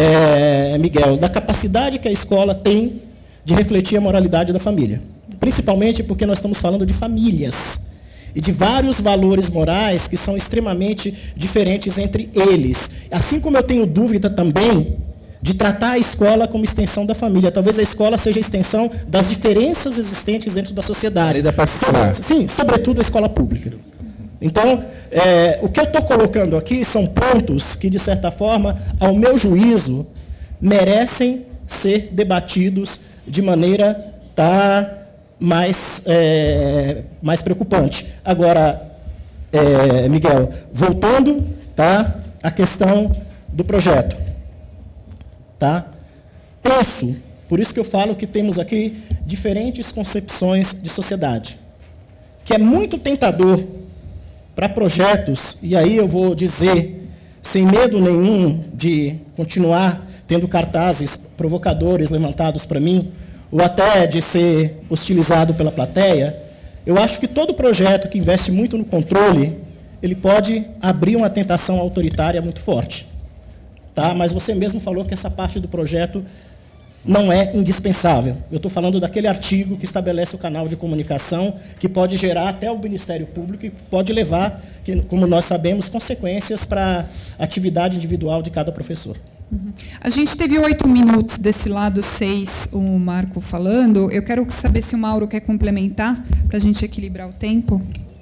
é, Miguel, da capacidade que a escola tem de refletir a moralidade da família. Principalmente porque nós estamos falando de famílias e de vários valores morais que são extremamente diferentes entre eles. Assim como eu tenho dúvida também de tratar a escola como extensão da família. Talvez a escola seja a extensão das diferenças existentes dentro da sociedade. Da particular. Sim, sobretudo a escola pública. Então, é, o que eu estou colocando aqui são pontos que, de certa forma, ao meu juízo, merecem ser debatidos de maneira tá, mais, é, mais preocupante. Agora, é, Miguel, voltando tá, à questão do projeto. Tá? Penso, por isso que eu falo que temos aqui diferentes concepções de sociedade, que é muito tentador para projetos, e aí eu vou dizer, sem medo nenhum de continuar tendo cartazes provocadores levantados para mim, ou até de ser hostilizado pela plateia, eu acho que todo projeto que investe muito no controle, ele pode abrir uma tentação autoritária muito forte. Tá? Mas você mesmo falou que essa parte do projeto não é indispensável. Eu estou falando daquele artigo que estabelece o canal de comunicação, que pode gerar até o Ministério Público e pode levar, que, como nós sabemos, consequências para a atividade individual de cada professor. Uhum. A gente teve oito minutos desse lado seis, o Marco falando. Eu quero saber se o Mauro quer complementar, para a gente equilibrar o tempo.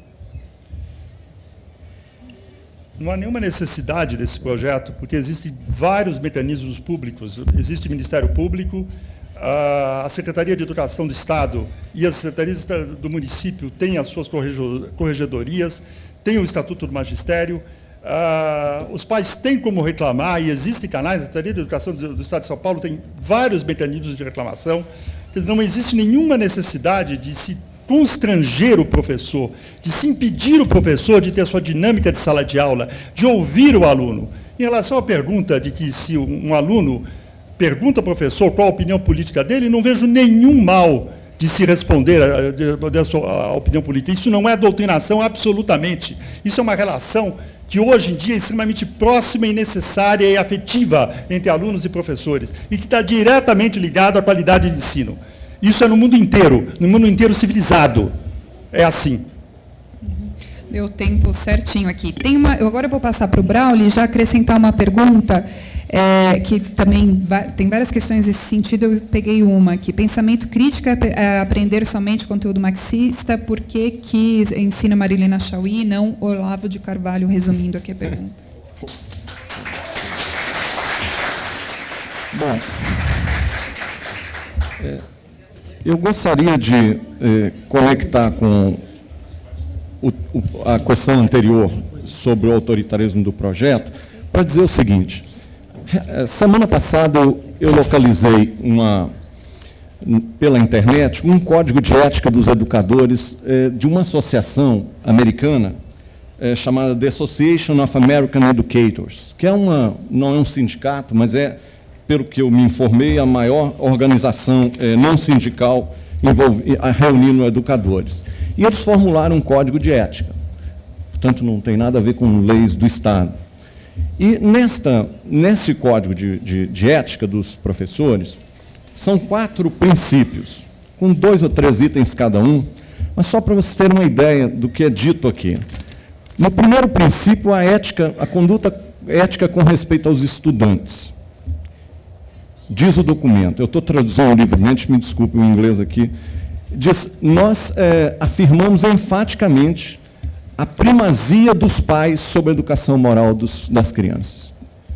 Não há nenhuma necessidade desse projeto, porque existem vários mecanismos públicos. Existe o Ministério Público, a Secretaria de Educação do Estado e as secretarias do município têm as suas corregedorias, tem o Estatuto do Magistério, os pais têm como reclamar, e existem canais, a Secretaria de Educação do Estado de São Paulo tem vários mecanismos de reclamação. Não existe nenhuma necessidade de se constranger o professor, de se impedir o professor de ter sua dinâmica de sala de aula, de ouvir o aluno. Em relação à pergunta de que se um aluno pergunta ao professor qual a opinião política dele, não vejo nenhum mal de se responder a, de, a sua a opinião política. Isso não é doutrinação, absolutamente. Isso é uma relação que hoje em dia é extremamente próxima e necessária e afetiva entre alunos e professores, e que está diretamente ligado à qualidade de ensino. Isso é no mundo inteiro, no mundo inteiro civilizado. É assim. Deu tempo certinho aqui. Tem uma, eu agora vou passar para o Braulio e já acrescentar uma pergunta, é, que também vai, tem várias questões nesse sentido, eu peguei uma aqui. Pensamento crítico é aprender somente conteúdo marxista, por que que ensina Marilena Chauí e não Olavo de Carvalho, resumindo aqui a pergunta. Bom, é, eu gostaria de eh, conectar com o, o, a questão anterior sobre o autoritarismo do projeto, para dizer o seguinte. Semana passada eu, eu localizei uma, pela internet um código de ética dos educadores eh, de uma associação americana eh, chamada The Association of American Educators, que é uma, não é um sindicato, mas é, pelo que eu me informei, a maior organização eh, não sindical envolvi, reunindo educadores. E eles formularam um código de ética. Portanto, não tem nada a ver com leis do Estado. E nesta, nesse código de, de, de ética dos professores, são quatro princípios, com dois ou três itens cada um, mas só para vocês terem uma ideia do que é dito aqui. No primeiro princípio, a ética, a conduta ética com respeito aos estudantes. Diz o documento, eu estou traduzindo livremente, me desculpe o inglês aqui, diz, nós é, afirmamos enfaticamente a primazia dos pais sobre a educação moral dos, das crianças.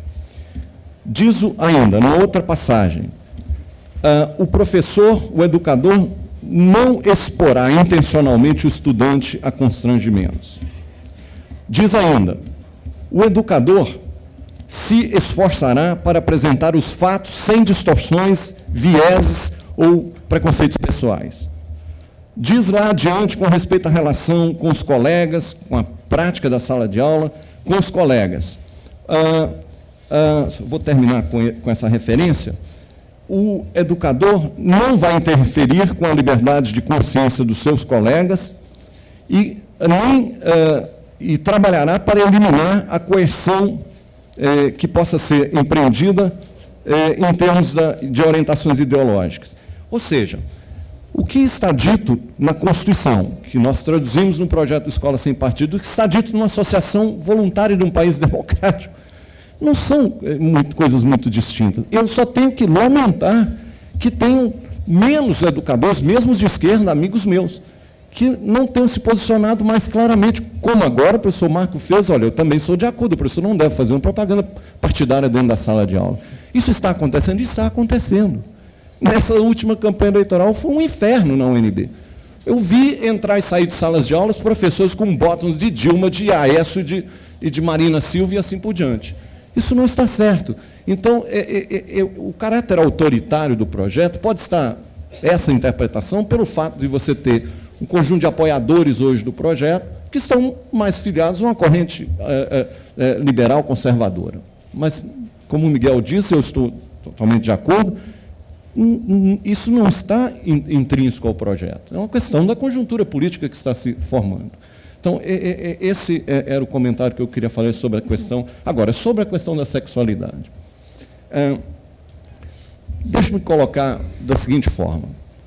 Diz o, ainda, na outra passagem, uh, o professor, o educador, não exporá intencionalmente o estudante a constrangimentos. Diz ainda, o educador se esforçará para apresentar os fatos sem distorções, vieses ou preconceitos pessoais. Diz lá adiante com respeito à relação com os colegas, com a prática da sala de aula, com os colegas. Ah, ah, vou terminar com, com essa referência. O educador não vai interferir com a liberdade de consciência dos seus colegas e, nem, ah, e trabalhará para eliminar a coerção eh, que possa ser empreendida eh, em termos da, de orientações ideológicas. Ou seja, o que está dito na Constituição, que nós traduzimos no projeto Escola Sem Partido, o que está dito numa associação voluntária de um país democrático, não são é, muito, coisas muito distintas. Eu só tenho que lamentar que tenham menos educadores, mesmo de esquerda, amigos meus, que não tenham se posicionado mais claramente, como agora o professor Marco fez. Olha, eu também sou de acordo, o professor não deve fazer uma propaganda partidária dentro da sala de aula. Isso está acontecendo? Está acontecendo. Nessa última campanha eleitoral foi um inferno na U N B. Eu vi entrar e sair de salas de aula os professores com botões de Dilma, de Aécio de, e de Marina Silva e assim por diante. Isso não está certo. Então, é, é, é, o caráter autoritário do projeto pode estar, essa interpretação, pelo fato de você ter um conjunto de apoiadores hoje do projeto, que estão mais filiados a uma corrente é, é, liberal conservadora. Mas, como o Miguel disse, eu estou totalmente de acordo, isso não está intrínseco ao projeto. É uma questão da conjuntura política que está se formando. Então, esse era o comentário que eu queria falar sobre a questão. Agora, sobre a questão da sexualidade. É, deixe-me colocar da seguinte forma.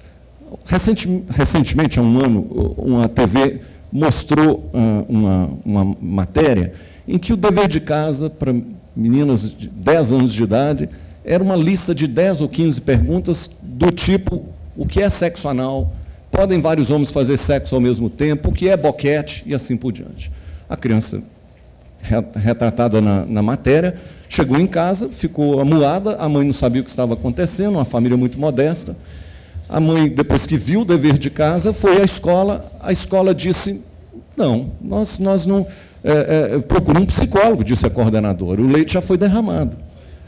Recenti, recentemente, há um ano, uma T V mostrou uh, uma, uma matéria em que o dever de casa para meninas de dez anos de idade era uma lista de dez ou quinze perguntas do tipo: o que é sexo anal? Podem vários homens fazer sexo ao mesmo tempo? O que é boquete? E assim por diante. A criança, retratada na, na matéria, chegou em casa, ficou amuada, a mãe não sabia o que estava acontecendo, uma família muito modesta. A mãe, depois que viu o dever de casa, foi à escola, a escola disse: não, nós, nós não... É, é, procura um psicólogo, disse a coordenadora, o leite já foi derramado.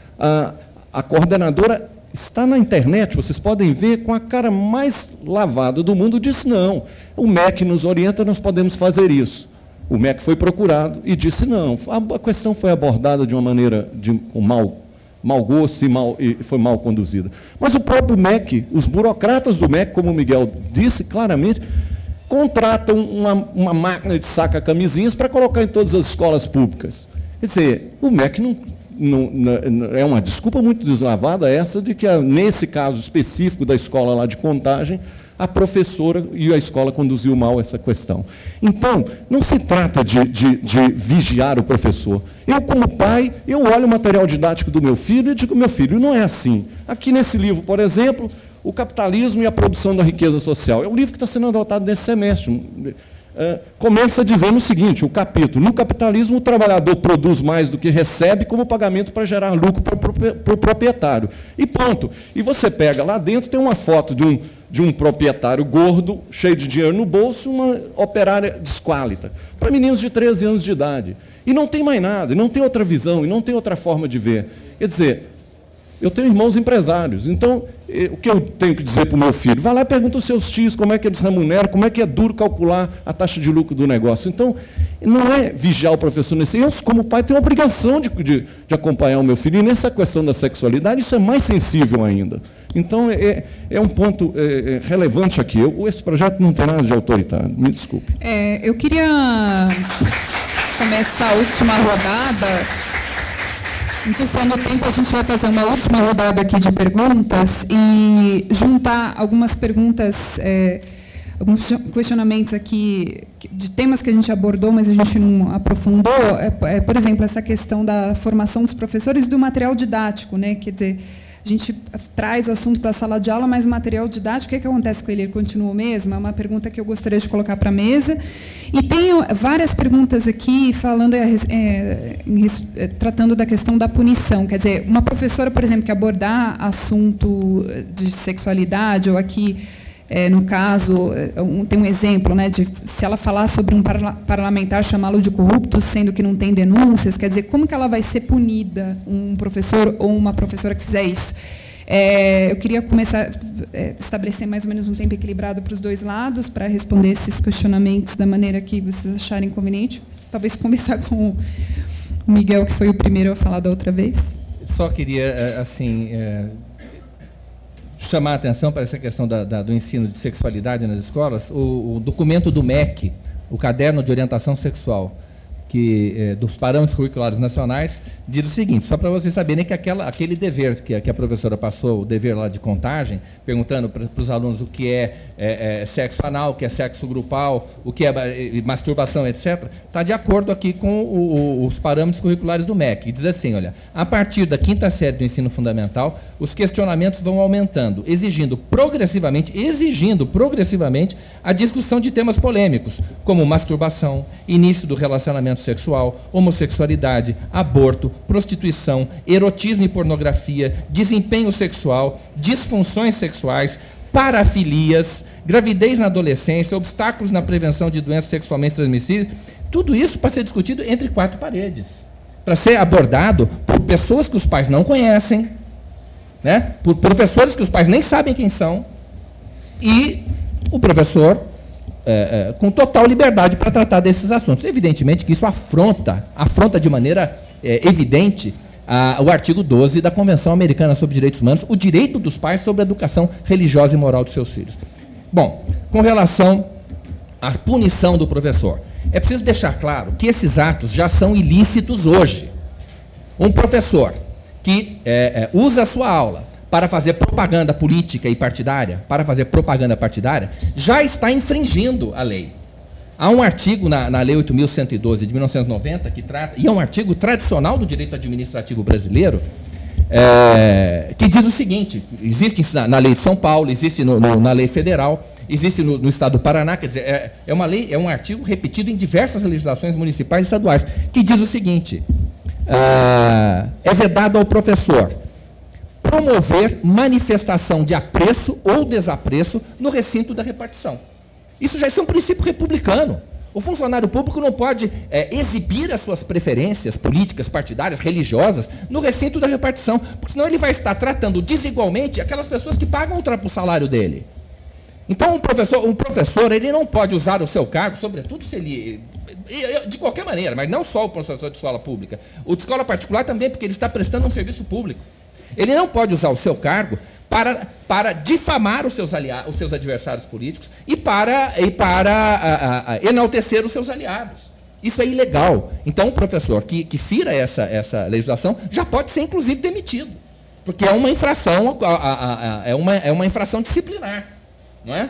A, a coordenadora está na internet, vocês podem ver, com a cara mais lavada do mundo, disse: não, o M E C nos orienta, nós podemos fazer isso. O M E C foi procurado e disse: não, a questão foi abordada de uma maneira de um mau, mau gosto e, mal, e foi mal conduzida. Mas o próprio M E C, os burocratas do M E C, como o Miguel disse claramente, contratam uma, uma máquina de saca-camisinhas para colocar em todas as escolas públicas. Quer dizer, o M E C não... Não, não, é uma desculpa muito deslavada essa de que, nesse caso específico da escola lá de Contagem, a professora e a escola conduziu mal essa questão. Então, não se trata de, de, de vigiar o professor. Eu, como pai, eu olho o material didático do meu filho e digo: meu filho, não é assim. Aqui nesse livro, por exemplo, O Capitalismo e a Produção da Riqueza Social. É um livro que está sendo adotado nesse semestre. Uh, começa dizendo o seguinte, o capítulo: no capitalismo o trabalhador produz mais do que recebe como pagamento para gerar lucro para o proprietário. E ponto. E você pega lá dentro, tem uma foto de um, de um proprietário gordo, cheio de dinheiro no bolso, uma operária desquálita, para meninos de treze anos de idade. E não tem mais nada, e não tem outra visão, e não tem outra forma de ver. Quer dizer, eu tenho irmãos empresários, então, o que eu tenho que dizer para o meu filho? Vai lá e pergunta aos seus tios como é que eles remuneram, como é que é duro calcular a taxa de lucro do negócio. Então, não é vigiar o professor nesse... Eu, como pai, tenho a obrigação de, de, de acompanhar o meu filho, e nessa questão da sexualidade, isso é mais sensível ainda. Então, é, é um ponto é, relevante aqui. Eu, esse projeto não tem nada de autoritário, me desculpe. É, eu queria começar a última rodada... Em questão do tempo, a gente vai fazer uma última rodada aqui de perguntas e juntar algumas perguntas, é, alguns questionamentos aqui de temas que a gente abordou, mas a gente não aprofundou. É, é, por exemplo, essa questão da formação dos professores e do material didático, né? Quer dizer, a gente traz o assunto para a sala de aula, mas o material didático, o que, é que acontece com ele? Ele continua o mesmo? É uma pergunta que eu gostaria de colocar para a mesa. E tem várias perguntas aqui falando, é, é, é, tratando da questão da punição. Quer dizer, uma professora, por exemplo, que abordar assunto de sexualidade, ou aqui, é, no caso, um, tem um exemplo, né, de se ela falar sobre um parla parlamentar, chamá-lo de corrupto, sendo que não tem denúncias, quer dizer, como que ela vai ser punida, um professor ou uma professora que fizer isso? É, eu queria começar a é, estabelecer mais ou menos um tempo equilibrado para os dois lados, para responder esses questionamentos da maneira que vocês acharem conveniente. Talvez começar com o Miguel, que foi o primeiro a falar da outra vez. Só queria, assim, é, chamar a atenção para essa questão da, da, do ensino de sexualidade nas escolas. O, o documento do M E C, o Caderno de Orientação Sexual, que, é, dos Parâmetros Curriculares Nacionais, diz o seguinte, só para vocês saberem que aquela, aquele dever que a, que a professora passou, o dever lá de contagem, perguntando para os alunos o que é, é, é sexo anal, o que é sexo grupal, o que é, é masturbação, etcétera, está de acordo aqui com o, o, os parâmetros curriculares do M E C. E diz assim, olha, a partir da quinta série do ensino fundamental, os questionamentos vão aumentando, exigindo progressivamente, exigindo progressivamente a discussão de temas polêmicos, como masturbação, início do relacionamento sexual, homossexualidade, aborto, prostituição, erotismo e pornografia, desempenho sexual, disfunções sexuais, parafilias, gravidez na adolescência, obstáculos na prevenção de doenças sexualmente transmissíveis, tudo isso para ser discutido entre quatro paredes, para ser abordado por pessoas que os pais não conhecem, né? Por professores que os pais nem sabem quem são, e o professor é, é, com total liberdade para tratar desses assuntos. Evidentemente que isso afronta, afronta de maneira é, evidente a, o artigo doze da Convenção Americana sobre Direitos Humanos, o direito dos pais sobre a educação religiosa e moral dos seus filhos. Bom, com relação à punição do professor, é preciso deixar claro que esses atos já são ilícitos hoje. Um professor que é, é, usa a sua aula para fazer propaganda política e partidária, para fazer propaganda partidária, já está infringindo a lei. Há um artigo na, na Lei oito mil cento e doze de mil novecentos e noventa, que trata, e é um artigo tradicional do direito administrativo brasileiro, é, que diz o seguinte: existe na, na Lei de São Paulo, existe no, no, na Lei Federal, existe no, no Estado do Paraná, quer dizer, é, é uma lei, é um artigo repetido em diversas legislações municipais e estaduais, que diz o seguinte: ah, é vedado ao professor promover manifestação de apreço ou desapreço no recinto da repartição. Isso já é um princípio republicano. O funcionário público não pode é, exibir as suas preferências políticas, partidárias, religiosas no recinto da repartição, porque senão ele vai estar tratando desigualmente aquelas pessoas que pagam o salário dele. Então, um professor, um professor ele não pode usar o seu cargo, sobretudo se ele... de qualquer maneira, mas não só o professor de escola pública. O de escola particular também, porque ele está prestando um serviço público. Ele não pode usar o seu cargo para, para difamar os seus, aliados, os seus adversários políticos e para, e para a, a, a, enaltecer os seus aliados. Isso é ilegal. Então, o professor que, que fira essa, essa legislação já pode ser, inclusive, demitido, porque é uma infração, a, a, a, é uma, é uma infração disciplinar, não é?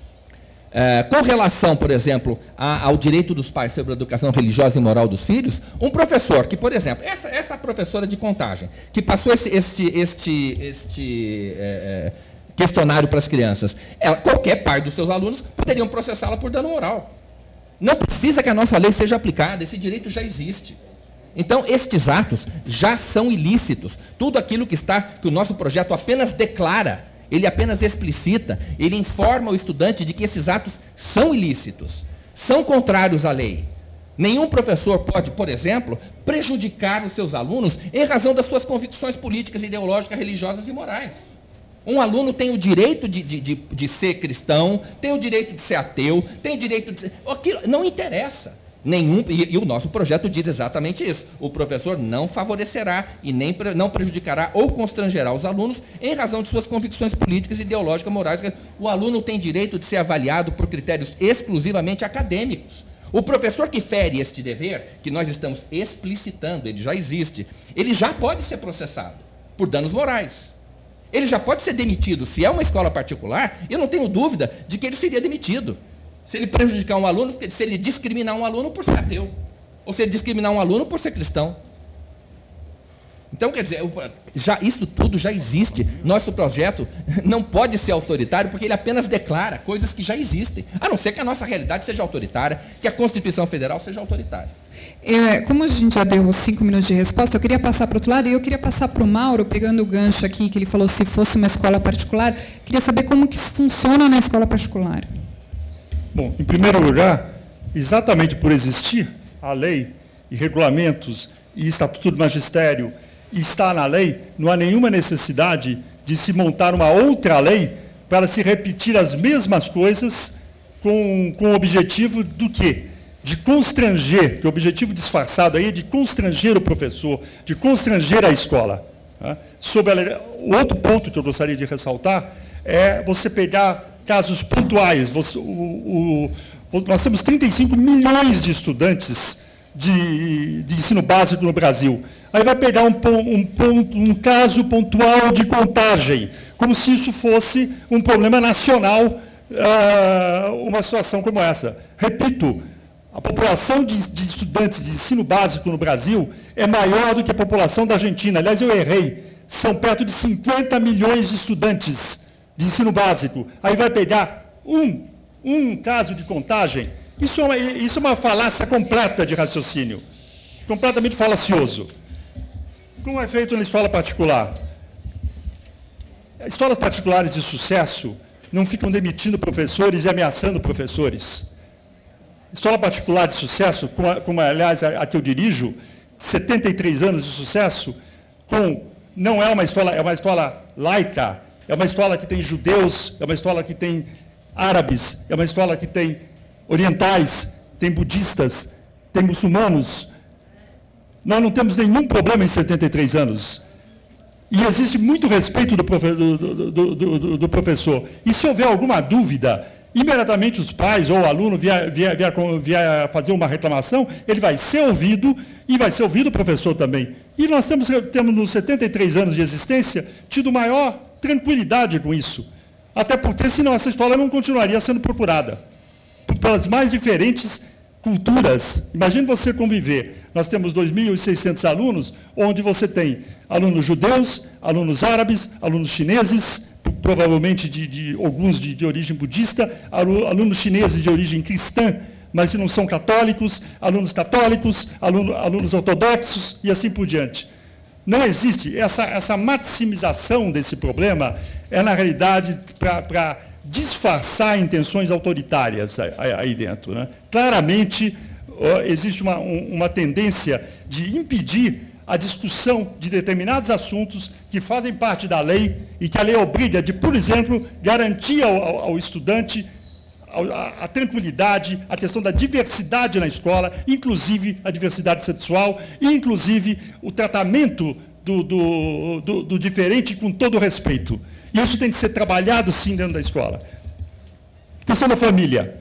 É, com relação, por exemplo, a, ao direito dos pais sobre a educação religiosa e moral dos filhos, um professor que, por exemplo, essa, essa professora de Contagem, que passou esse, este, este, este é, questionário para as crianças, ela, qualquer pai dos seus alunos poderiam processá-la por dano moral. Não precisa que a nossa lei seja aplicada, esse direito já existe. Então, estes atos já são ilícitos. Tudo aquilo que está, que o nosso projeto apenas declara, ele apenas explicita, ele informa o estudante de que esses atos são ilícitos, são contrários à lei. Nenhum professor pode, por exemplo, prejudicar os seus alunos em razão das suas convicções políticas, ideológicas, religiosas e morais. Um aluno tem o direito de, de, de, de ser cristão, tem o direito de ser ateu, tem o direito de ser... Aquilo não interessa. Nenhum, e, e o nosso projeto diz exatamente isso. O professor não favorecerá e nem pre, não prejudicará ou constrangerá os alunos em razão de suas convicções políticas, ideológicas, morais. O aluno tem direito de ser avaliado por critérios exclusivamente acadêmicos. O professor que fere este dever, que nós estamos explicitando, ele já existe, ele já pode ser processado por danos morais. Ele já pode ser demitido. Se é uma escola particular, eu não tenho dúvida de que ele seria demitido. Se ele prejudicar um aluno, se ele discriminar um aluno por ser ateu, ou se ele discriminar um aluno por ser cristão. Então, quer dizer, já, isso tudo já existe. Nosso projeto não pode ser autoritário, porque ele apenas declara coisas que já existem, a não ser que a nossa realidade seja autoritária, que a Constituição Federal seja autoritária. É, como a gente já deu cinco minutos de resposta, eu queria passar para o outro lado, e eu queria passar para o Mauro, pegando o gancho aqui, que ele falou se fosse uma escola particular, queria saber como que isso funciona na escola particular. Bom, em primeiro lugar, exatamente por existir a lei e regulamentos e estatuto do magistério e estar na lei, não há nenhuma necessidade de se montar uma outra lei para se repetir as mesmas coisas com, com o objetivo do quê? De constranger, que o objetivo disfarçado aí é de constranger o professor, de constranger a escola. Tá? Sobre a, o outro ponto que eu gostaria de ressaltar é você pegar casos pontuais. Você, o, o, nós temos trinta e cinco milhões de estudantes de, de ensino básico no Brasil. Aí vai pegar um, um, ponto, um caso pontual de Contagem, como se isso fosse um problema nacional, uh, uma situação como essa. Repito, a população de, de estudantes de ensino básico no Brasil é maior do que a população da Argentina. Aliás, eu errei. São perto de cinquenta milhões de estudantes de ensino básico. Aí vai pegar um, um caso de Contagem. Isso é, uma, isso é uma falácia completa de raciocínio. Completamente falacioso. Como é feito na escola particular? Escolas particulares de sucesso não ficam demitindo professores e ameaçando professores. Escola particular de sucesso, como, como aliás a, a que eu dirijo, setenta e três anos de sucesso, com, não é uma escola, é uma escola laica, é uma escola que tem judeus, é uma escola que tem árabes, é uma escola que tem orientais, tem budistas, tem muçulmanos. Nós não temos nenhum problema em setenta e três anos. E existe muito respeito do, profe do, do, do, do, do professor. E se houver alguma dúvida, imediatamente os pais ou o aluno vier, vier, vier, vier fazer uma reclamação, ele vai ser ouvido e vai ser ouvido o professor também. E nós temos, temos nos setenta e três anos de existência, tido maior tranquilidade com isso. Até porque, senão, essa escola não continuaria sendo procurada pelas mais diferentes culturas. Imagine você conviver. Nós temos dois mil e seiscentos alunos, onde você tem alunos judeus, alunos árabes, alunos chineses, provavelmente de, de alguns de, de origem budista, alunos chineses de origem cristã, mas que não são católicos, alunos católicos, aluno, alunos ortodoxos e assim por diante. Não existe essa, essa maximização desse problema, é na realidade para disfarçar intenções autoritárias aí dentro, né? Claramente, existe uma, uma tendência de impedir a discussão de determinados assuntos que fazem parte da lei e que a lei obriga de, por exemplo, garantir ao, ao, ao estudante a, a tranquilidade, a questão da diversidade na escola, inclusive a diversidade sexual, e inclusive o tratamento do, do, do, do diferente com todo o respeito. E isso tem que ser trabalhado, sim, dentro da escola. Questão da família.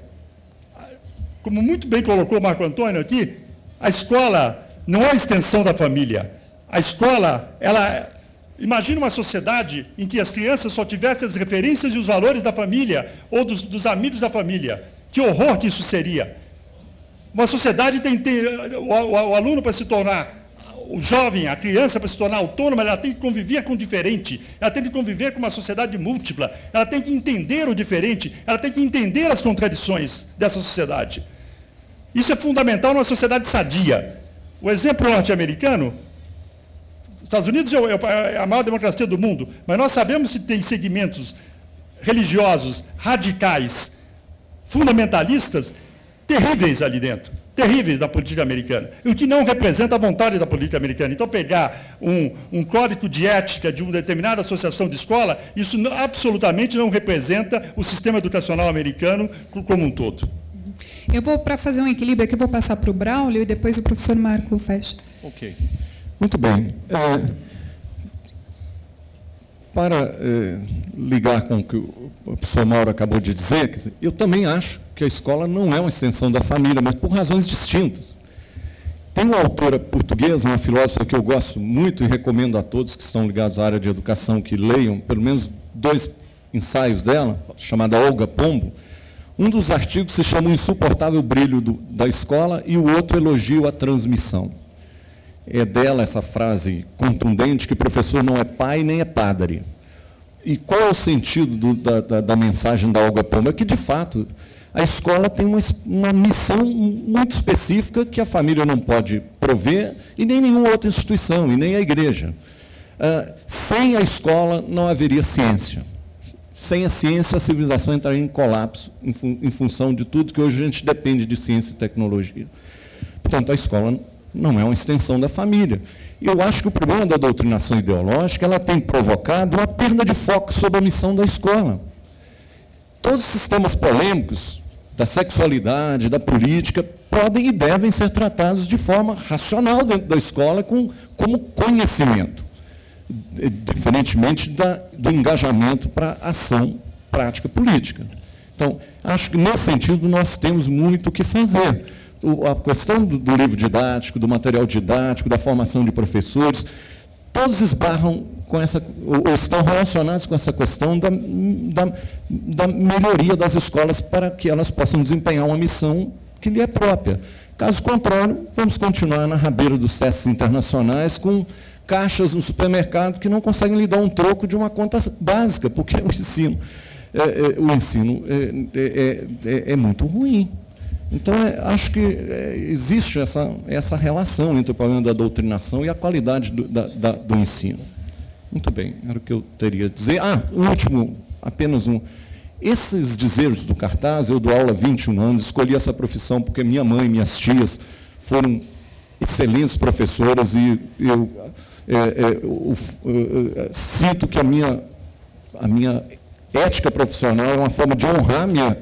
Como muito bem colocou o Marco Antônio aqui, a escola não é a extensão da família. A escola, ela... Imagina uma sociedade em que as crianças só tivessem as referências e os valores da família, ou dos, dos amigos da família. Que horror que isso seria. Uma sociedade tem... tem o, o, o aluno, para se tornar... O jovem, a criança, para se tornar autônoma, ela tem que conviver com o diferente, ela tem que conviver com uma sociedade múltipla, ela tem que entender o diferente, ela tem que entender as contradições dessa sociedade. Isso é fundamental numa sociedade sadia. O exemplo norte-americano, os Estados Unidos é a maior democracia do mundo, mas nós sabemos que tem segmentos religiosos, radicais, fundamentalistas, terríveis ali dentro. Terríveis da política americana, o que não representa a vontade da política americana. Então, pegar um, um código de ética de uma determinada associação de escola, isso não, absolutamente não representa o sistema educacional americano como um todo. Eu vou, para fazer um equilíbrio aqui, eu vou passar para o Braulio e depois o professor Marco fecha. Ok. Muito bem. É, para é, ligar com o que o professor Mauro acabou de dizer, quer dizer, eu também acho que a escola não é uma extensão da família, mas por razões distintas. Tem uma autora portuguesa, uma filósofa que eu gosto muito e recomendo a todos que estão ligados à área de educação que leiam pelo menos dois ensaios dela, chamada Olga Pombo. Um dos artigos se chama O Insuportável Brilho do, da Escola e o outro Elogio à Transmissão. É dela essa frase contundente que professor não é pai nem é padre. E qual é o sentido do, da, da, da mensagem da Olga Pombo? É que, de fato, a escola tem uma, uma missão muito específica que a família não pode prover e nem nenhuma outra instituição, e nem a igreja. Ah, sem a escola não haveria ciência. Sem a ciência, a civilização entraria em colapso em, fun em função de tudo que hoje a gente depende de ciência e tecnologia. Portanto, a escola não é uma extensão da família. E eu acho que o problema da doutrinação ideológica ela tem provocado uma perda de foco sobre a missão da escola. Todos os sistemas polêmicos da sexualidade, da política, podem e devem ser tratados de forma racional dentro da escola com, como conhecimento, diferentemente da, do engajamento para a ação prática política. Então, acho que, nesse sentido, nós temos muito o que fazer. A questão do, do livro didático, do material didático, da formação de professores, todos esbarram com essa, ou estão relacionados com essa questão da, da, da melhoria das escolas para que elas possam desempenhar uma missão que lhe é própria. Caso contrário, vamos continuar na rabeira dos testes internacionais com caixas no supermercado que não conseguem lhe dar um troco de uma conta básica, porque o ensino, é, é, o ensino é, é, é, é muito ruim. Então, é, acho que é, existe essa, essa relação entre o problema da doutrinação e a qualidade do, da, da, do ensino. Muito bem, era o que eu teria a dizer. Ah, um último, apenas um. Esses dizeres do cartaz, eu dou aula há vinte e um anos, escolhi essa profissão porque minha mãe e minhas tias foram excelentes professoras e eu, é, é, eu, eu, eu sinto que a minha, a minha ética profissional é uma forma de honrar minha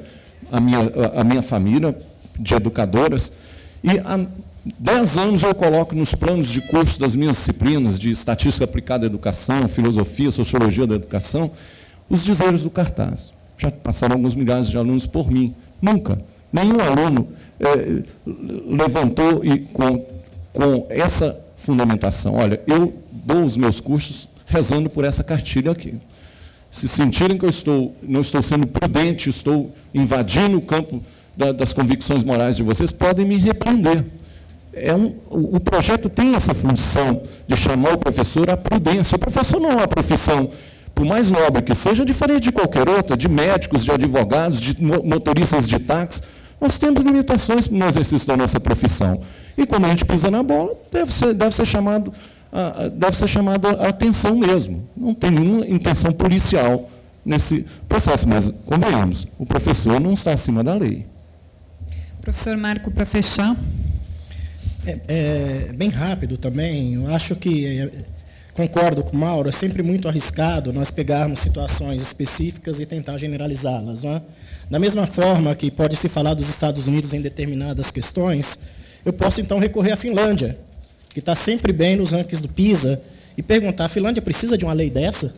a minha, a minha família de educadoras, e há dez anos eu coloco nos planos de curso das minhas disciplinas de estatística aplicada à educação, filosofia, sociologia da educação, os dizeres do cartaz. Já passaram alguns milhares de alunos por mim. Nunca, nenhum aluno é, levantou e com, com essa fundamentação. Olha, eu dou os meus cursos rezando por essa cartilha aqui. Se sentirem que eu estou, não estou sendo prudente, estou invadindo o campo da, das convicções morais de vocês, podem me repreender. É um, o projeto tem essa função de chamar o professor à prudência. O professor não é uma profissão, por mais nobre que seja, diferente de qualquer outra, de médicos, de advogados, de motoristas de táxi. Nós temos limitações no exercício da nossa profissão. E quando a gente pisa na bola, deve ser, deve ser chamado, a, deve ser chamado a atenção mesmo. Não tem nenhuma intenção policial nesse processo, mas, convenhamos, o professor não está acima da lei. Professor Marco, para fechar. É, é, bem rápido também, eu acho que, é, concordo com o Mauro, é sempre muito arriscado nós pegarmos situações específicas e tentar generalizá-las, não é? Da mesma forma que pode se falar dos Estados Unidos em determinadas questões, eu posso então recorrer à Finlândia, que está sempre bem nos rankings do PISA, e perguntar, a Finlândia precisa de uma lei dessa?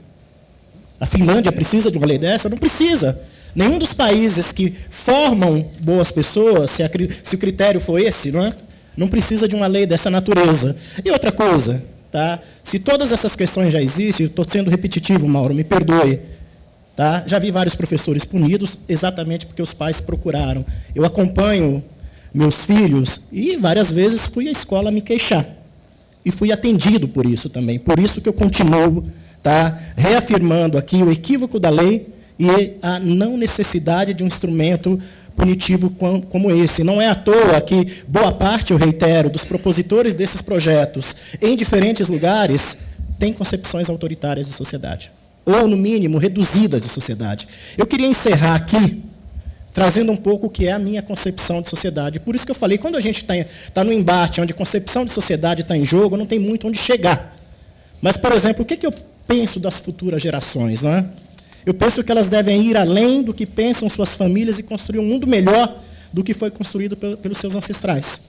A Finlândia precisa de uma lei dessa? Não precisa. Nenhum dos países que formam boas pessoas, se, a, se o critério for esse, não é? Não precisa de uma lei dessa natureza. E outra coisa, tá? Se todas essas questões já existem, estou sendo repetitivo, Mauro, me perdoe. Tá? Já vi vários professores punidos exatamente porque os pais procuraram. Eu acompanho meus filhos e várias vezes fui à escola me queixar. E fui atendido por isso também. Por isso que eu continuo, tá, reafirmando aqui o equívoco da lei e a não necessidade de um instrumento punitivo como esse. Não é à toa que boa parte, eu reitero, dos propositores desses projetos em diferentes lugares têm concepções autoritárias de sociedade, ou, no mínimo, reduzidas de sociedade. Eu queria encerrar aqui trazendo um pouco o que é a minha concepção de sociedade. Por isso que eu falei, quando a gente está tá no embate onde concepção de sociedade está em jogo, não tem muito onde chegar. Mas, por exemplo, o que, que eu penso das futuras gerações, não é? Eu penso que elas devem ir além do que pensam suas famílias e construir um mundo melhor do que foi construído pelos seus ancestrais.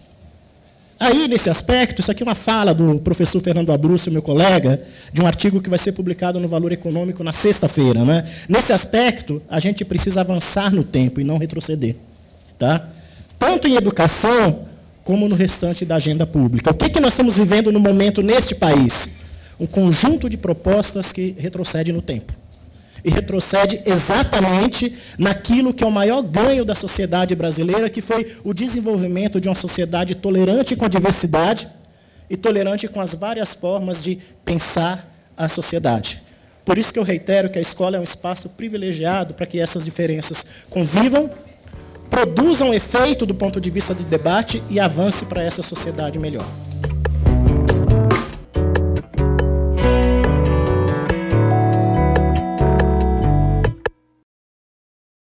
Aí, nesse aspecto, isso aqui é uma fala do professor Fernando Abrúcio, meu colega, de um artigo que vai ser publicado no Valor Econômico na sexta-feira, né? Nesse aspecto, a gente precisa avançar no tempo e não retroceder. Tá? Tanto em educação, como no restante da agenda pública. O que, que nós estamos vivendo no momento neste país? Um conjunto de propostas que retrocede no tempo. E retrocede exatamente naquilo que é o maior ganho da sociedade brasileira, que foi o desenvolvimento de uma sociedade tolerante com a diversidade e tolerante com as várias formas de pensar a sociedade. Por isso que eu reitero que a escola é um espaço privilegiado para que essas diferenças convivam, produzam efeito do ponto de vista de debate e avance para essa sociedade melhor.